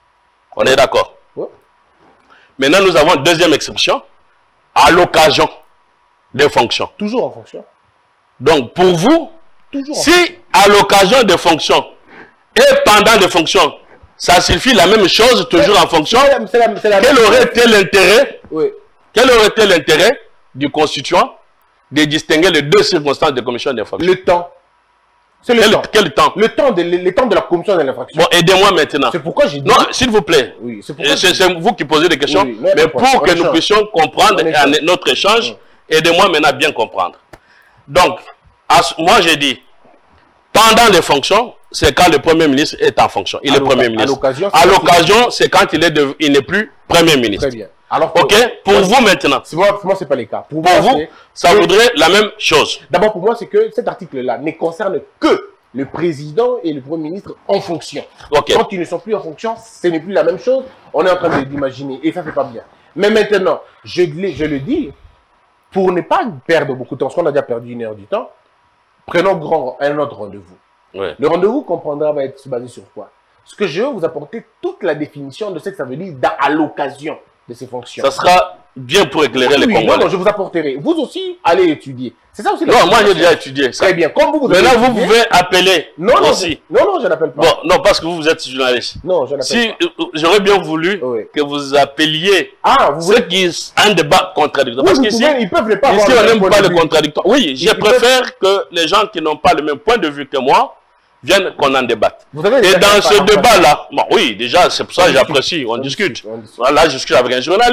On est d'accord? Oui. Maintenant, nous avons une deuxième exception, à l'occasion des fonctions. Toujours en fonction. Donc, pour vous, Toujours si à l'occasion des fonctions et pendant des fonctions, ça signifie la même chose, toujours en fonction, c'est la, c'est la quel aurait été l'intérêt oui. quel aurait été l'intérêt du constituant de distinguer les deux circonstances de commission d'infraction? Le temps. C'est le quel, temps. Quel temps? Le temps de, le temps de la commission de l'infraction. Bon, aidez-moi maintenant. C'est pourquoi j'ai dit... Non, s'il vous plaît. Oui, c'est vous qui posez des questions, oui, oui. mais pour que nous échange. puissions comprendre notre échange, oui. aidez-moi maintenant à bien comprendre. Donc, moi j'ai dit, pendant les fonctions, c'est quand le Premier ministre est en fonction. Il à est Premier ministre. À l'occasion, c'est quand il est de, il n'est plus Premier ministre. Très bien. Alors, pour, ok, pour moi, vous maintenant. Pour moi, pour moi ce n'est pas le cas. Pour, pour vous, ça voudrait la même chose. D'abord, pour moi, c'est que cet article-là ne concerne que le président et le Premier ministre en fonction. Okay. Quand ils ne sont plus en fonction, ce n'est plus la même chose. On est en train d'imaginer et ça ne fait pas bien. Mais maintenant, je, je le dis, pour ne pas perdre beaucoup de temps, parce qu'on a déjà perdu une heure du temps, prenons grand, un autre rendez-vous. Ouais. Le rendez-vous qu'on prendra va être basé sur quoi? Ce que je veux vous apporter toute la définition de ce que ça veut dire à l'occasion de ces fonctions. Ça sera bien pour éclairer oui, les Congolais. Non, non, je vous apporterai. Vous aussi, allez étudier. C'est ça aussi. Non, moi j'ai déjà étudié. Très bien. Comme vous, vous Mais là, vous pouvez appeler. Non, non, aussi. non, non, je n'appelle pas. Bon, non, parce que vous, vous êtes journaliste. Non, je n'appelle si, pas. Si j'aurais bien voulu oui. que vous appeliez ah, vous ceux voulez... qui un débat contradictoire. Oui, parce qu'ici, ils peuvent ne pas ici, on n'aime pas le contradictoire. Oui, je préfère que les gens qui n'ont pas le même point de vue que moi viennent qu'on en débatte. Vous avez Et dans ce débat-là, bon, oui, déjà, c'est pour ça que j'apprécie, on, on discute. On discute. Là, je discute avec un journaliste.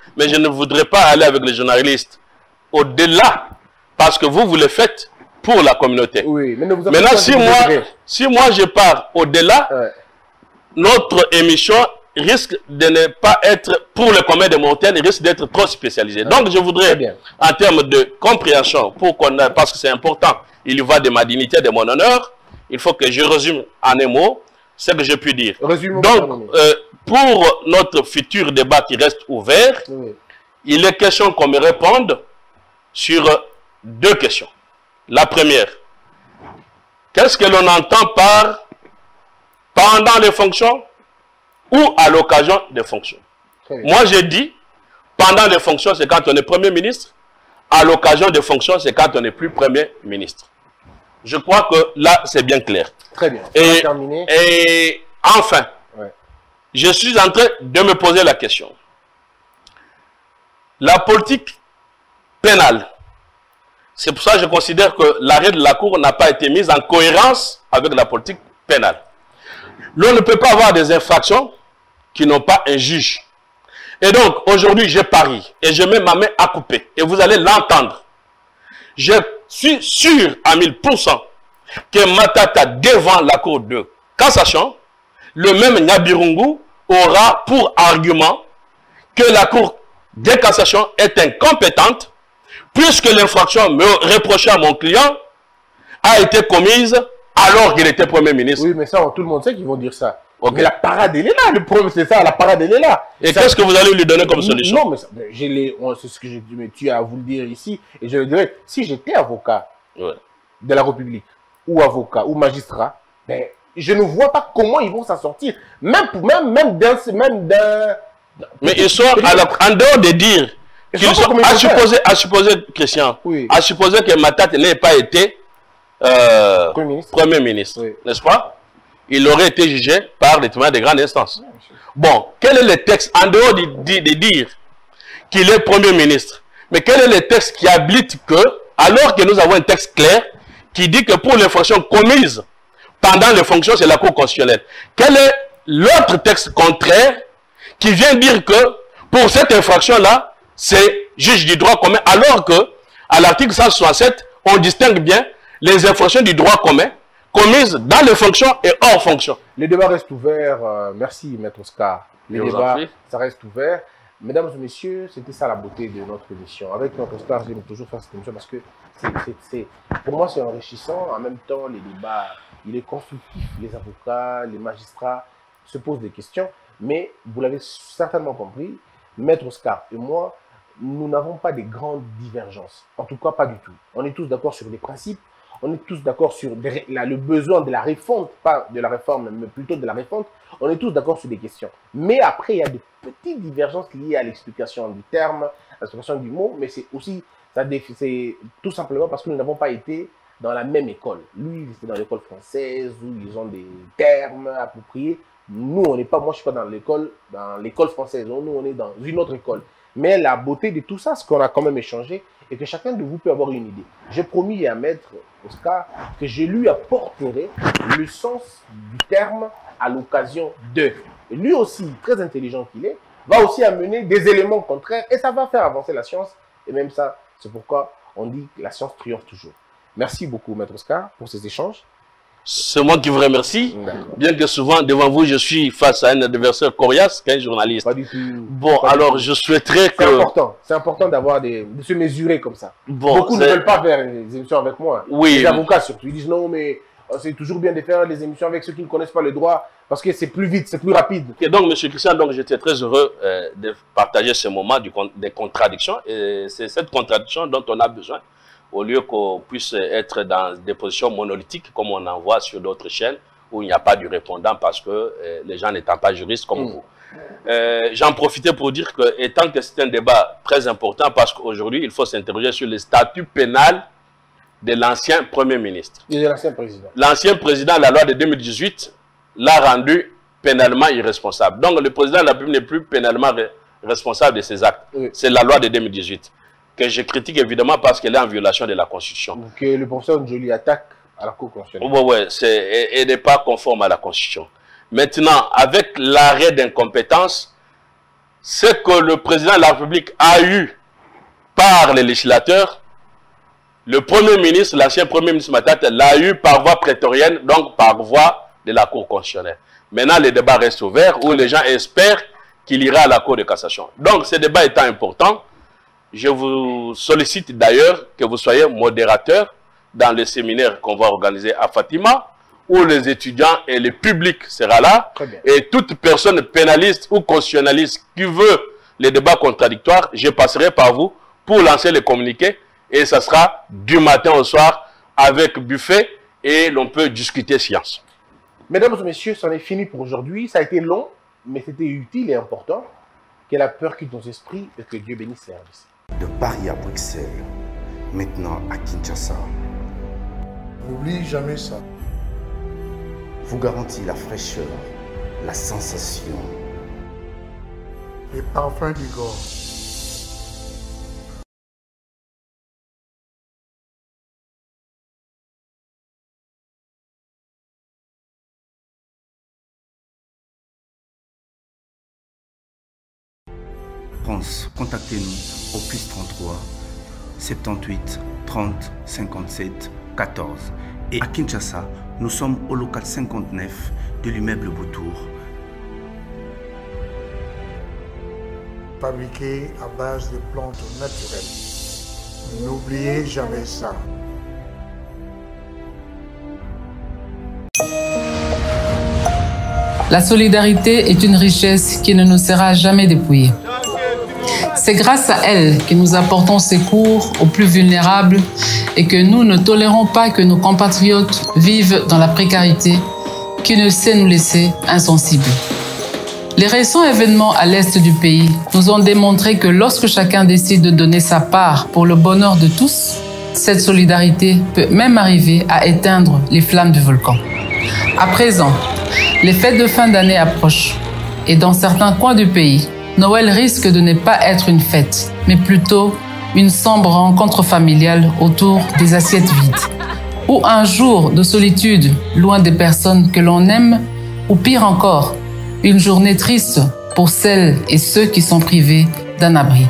Mais je ne voudrais pas aller avec les journalistes au-delà, parce que vous, vous le faites pour la communauté. Oui, mais ne vous Maintenant, si moi, si moi je pars au-delà, ouais. notre émission risque de ne pas être pour le commun des mortels, risque d'être trop spécialisée. Ouais. Donc, je voudrais, en termes de compréhension, pour qu'on a, parce que c'est important, il y va de ma dignité, de mon honneur, il faut que je résume en un mot ce que j'ai pu dire. Résume Donc, euh, pour notre futur débat qui reste ouvert, oui. il est question qu'on me réponde sur deux questions. La première, qu'est-ce que l'on entend par pendant les fonctions ou à l'occasion des fonctions? Moi, j'ai dit, pendant les fonctions, c'est quand on est Premier ministre. À l'occasion des fonctions, c'est quand on n'est plus Premier ministre. Je crois que là, c'est bien clair. Très bien. Et, et enfin, ouais. je suis en train de me poser la question. La politique pénale, c'est pour ça que je considère que l'arrêt de la Cour n'a pas été mis en cohérence avec la politique pénale. L'on ne peut pas avoir des infractions qui n'ont pas un juge. Et donc, aujourd'hui, je parie et je mets ma main à couper. Et vous allez l'entendre. Je suis sûr à mille pour cent que Matata, devant la Cour de cassation, le même Nyabirungu aura pour argument que la Cour de cassation est incompétente puisque l'infraction me reprochée à mon client a été commise alors qu'il était Premier ministre. Oui, mais ça, tout le monde sait qu'ils vont dire ça. Okay. Mais la parade, elle est là. Le problème, c'est ça. La parade, elle est là. Et qu'est-ce que vous allez lui donner comme solution? Non, mais c'est ce que j'ai dit. Mais tu as à vous le dire ici. Et je le dirais, si j'étais avocat ouais. de la République, ou avocat, ou magistrat, ben, je ne vois pas comment ils vont s'en sortir. Même, même, même d'un... Même mais ils sont, à la, en dehors de dire, qu'ils sont, à supposer, à supposer, Christian, oui. à supposer que Matata n'ait pas été euh, Premier ministre, Premier ministre oui. n'est-ce pas? Il aurait été jugé par les témoins de grande instance. Bon, quel est le texte, en dehors de, de, de dire qu'il est Premier ministre, mais quel est le texte qui habilite que, alors que nous avons un texte clair, qui dit que pour les fonctions commises pendant les fonctions, c'est la Cour constitutionnelle. Quel est l'autre texte contraire qui vient dire que pour cette infraction-là, c'est juge du droit commun, alors que à l'article cent soixante-sept, on distingue bien les infractions du droit commun commises dans les fonctions et hors fonctions. Les débats restent ouverts. Euh, merci, Maître Oscar. Les débats, ça reste ouvert. Mesdames et messieurs, c'était ça la beauté de notre émission. Avec Maître Oscar, j'aime toujours faire cette émission parce que c'est, pour moi, c'est enrichissant. En même temps, les débats, il est constructif. Les avocats, les magistrats se posent des questions. Mais vous l'avez certainement compris, Maître Oscar et moi, nous n'avons pas de grandes divergences. En tout cas, pas du tout. On est tous d'accord sur les principes. On est tous d'accord sur des, la, le besoin de la réforme, pas de la réforme, mais plutôt de la réforme. On est tous d'accord sur des questions. Mais après, il y a de petites divergences liées à l'explication du terme, à l'explication du mot, mais c'est aussi, c'est tout simplement parce que nous n'avons pas été dans la même école. Lui, il était dans l'école française, où ils ont des termes appropriés. Nous, on n'est pas, moi, je ne suis pas dans l'école, dans l'école française. Nous, on est dans une autre école. Mais la beauté de tout ça, ce qu'on a quand même échangé, et que chacun de vous peut avoir une idée. J'ai promis à Maître Oscar que je lui apporterai le sens du terme à l'occasion de. Et lui aussi, très intelligent qu'il est, va aussi amener des éléments contraires et ça va faire avancer la science. Et même ça, c'est pourquoi on dit que la science triomphe toujours. Merci beaucoup, Maître Oscar, pour ces échanges. C'est moi qui vous remercie. Bien que souvent, devant vous, je suis face à un adversaire coriace qu'un journaliste. Pas du tout. Bon, pas alors, du je souhaiterais que... C'est important. C'est important d'avoir des... de se mesurer comme ça. Bon, beaucoup ne veulent pas faire des émissions avec moi. Oui. Les avocats surtout. Ils disent non, mais c'est toujours bien de faire des émissions avec ceux qui ne connaissent pas le droit parce que c'est plus vite, c'est plus rapide. Et donc, M. Christian, donc j'étais très heureux euh, de partager ce moment du, des contradictions. Et c'est cette contradiction dont on a besoin. Au lieu qu'on puisse être dans des positions monolithiques, comme on en voit sur d'autres chaînes, où il n'y a pas du répondant parce que euh, les gens n'étant pas juristes comme mmh. vous. Euh, J'en profitais pour dire que, étant que c'est un débat très important, parce qu'aujourd'hui, il faut s'interroger sur le statut pénal de l'ancien Premier ministre. Et de l'ancien président. L'ancien président, la loi de deux mille dix-huit, l'a rendu pénalement irresponsable. Donc, le président de la République n'est plus pénalement responsable de ses actes. Oui. C'est la loi de deux mille dix-huit. Que je critique évidemment parce qu'elle est en violation de la Constitution. Donc le professeur Njoli attaque à la Cour constitutionnelle. Oui, oui, elle n'est pas conforme à la Constitution. Maintenant, avec l'arrêt d'incompétence, ce que le président de la République a eu par les législateurs, le Premier ministre, l'ancien Premier ministre Matata, l'a eu par voie prétorienne, donc par voie de la Cour constitutionnelle. Maintenant, le débat reste ouvert, où les gens espèrent qu'il ira à la Cour de cassation. Donc, ce débat étant important, je vous sollicite d'ailleurs que vous soyez modérateur dans le séminaire qu'on va organiser à Fatima, où les étudiants et le public sera là. Et toute personne pénaliste ou constitutionnaliste qui veut les débats contradictoires, je passerai par vous pour lancer les communiqués. Et ça sera du matin au soir avec buffet et l'on peut discuter science. Mesdames et messieurs, c'en est fini pour aujourd'hui. Ça a été long, mais c'était utile et important. Que la peur quitte nos esprits et que Dieu bénisse ces services. De Paris à Bruxelles, maintenant à Kinshasa. N'oublie jamais ça. Vous garantit la fraîcheur, la sensation. Les parfums d'Igor. France, contactez-nous au plus trente-trois, soixante-dix-huit, trente, cinquante-sept, quatorze. Et à Kinshasa, nous sommes au local cinquante-neuf de l'immeuble Boutour. Fabriqué à base de plantes naturelles. N'oubliez jamais ça. La solidarité est une richesse qui ne nous sera jamais dépouillée. C'est grâce à elle que nous apportons secours aux plus vulnérables et que nous ne tolérons pas que nos compatriotes vivent dans la précarité qui ne sait nous laisser insensibles. Les récents événements à l'est du pays nous ont démontré que lorsque chacun décide de donner sa part pour le bonheur de tous, cette solidarité peut même arriver à éteindre les flammes du volcan. À présent, les fêtes de fin d'année approchent et dans certains coins du pays, Noël risque de ne pas être une fête, mais plutôt une sombre rencontre familiale autour des assiettes vides. Ou un jour de solitude loin des personnes que l'on aime, ou pire encore, une journée triste pour celles et ceux qui sont privés d'un abri.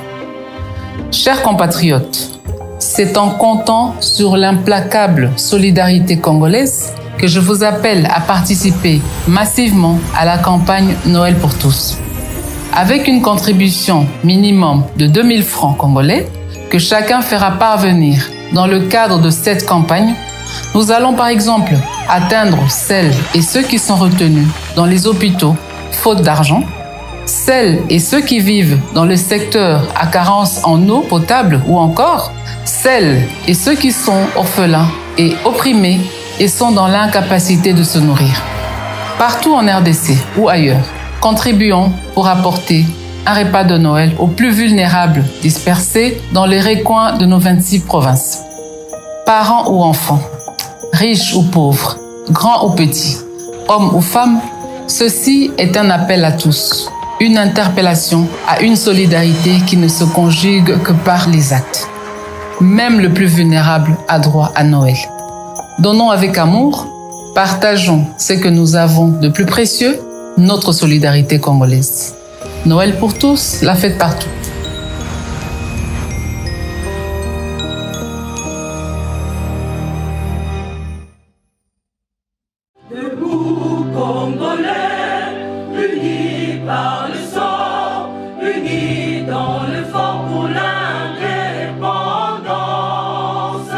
Chers compatriotes, c'est en comptant sur l'implacable solidarité congolaise que je vous appelle à participer massivement à la campagne Noël pour tous. Avec une contribution minimum de deux mille francs congolais que chacun fera parvenir dans le cadre de cette campagne, nous allons par exemple atteindre celles et ceux qui sont retenus dans les hôpitaux faute d'argent, celles et ceux qui vivent dans le secteur à carence en eau potable ou encore celles et ceux qui sont orphelins et opprimés et sont dans l'incapacité de se nourrir. Partout en R D C ou ailleurs, contribuons pour apporter un repas de Noël aux plus vulnérables dispersés dans les recoins de nos vingt-six provinces. Parents ou enfants, riches ou pauvres, grands ou petits, hommes ou femmes, ceci est un appel à tous, une interpellation à une solidarité qui ne se conjugue que par les actes. Même le plus vulnérable a droit à Noël. Donnons avec amour, partageons ce que nous avons de plus précieux, notre solidarité congolaise. Noël pour tous, la fête partout. Debout Congolais, unis par le sang, unis dans le fort pour l'indépendance.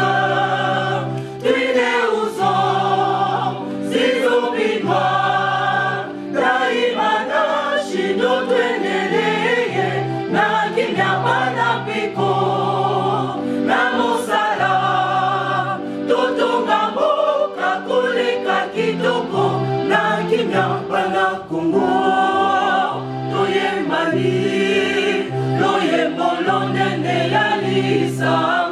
Tués aux hommes, si oublidois, daimana shido tweneleye, na kinyabana piko, na mosala, totonga boka kulika kitoko, na kinyabana kungo, toye mali, loye molonene ya lisa.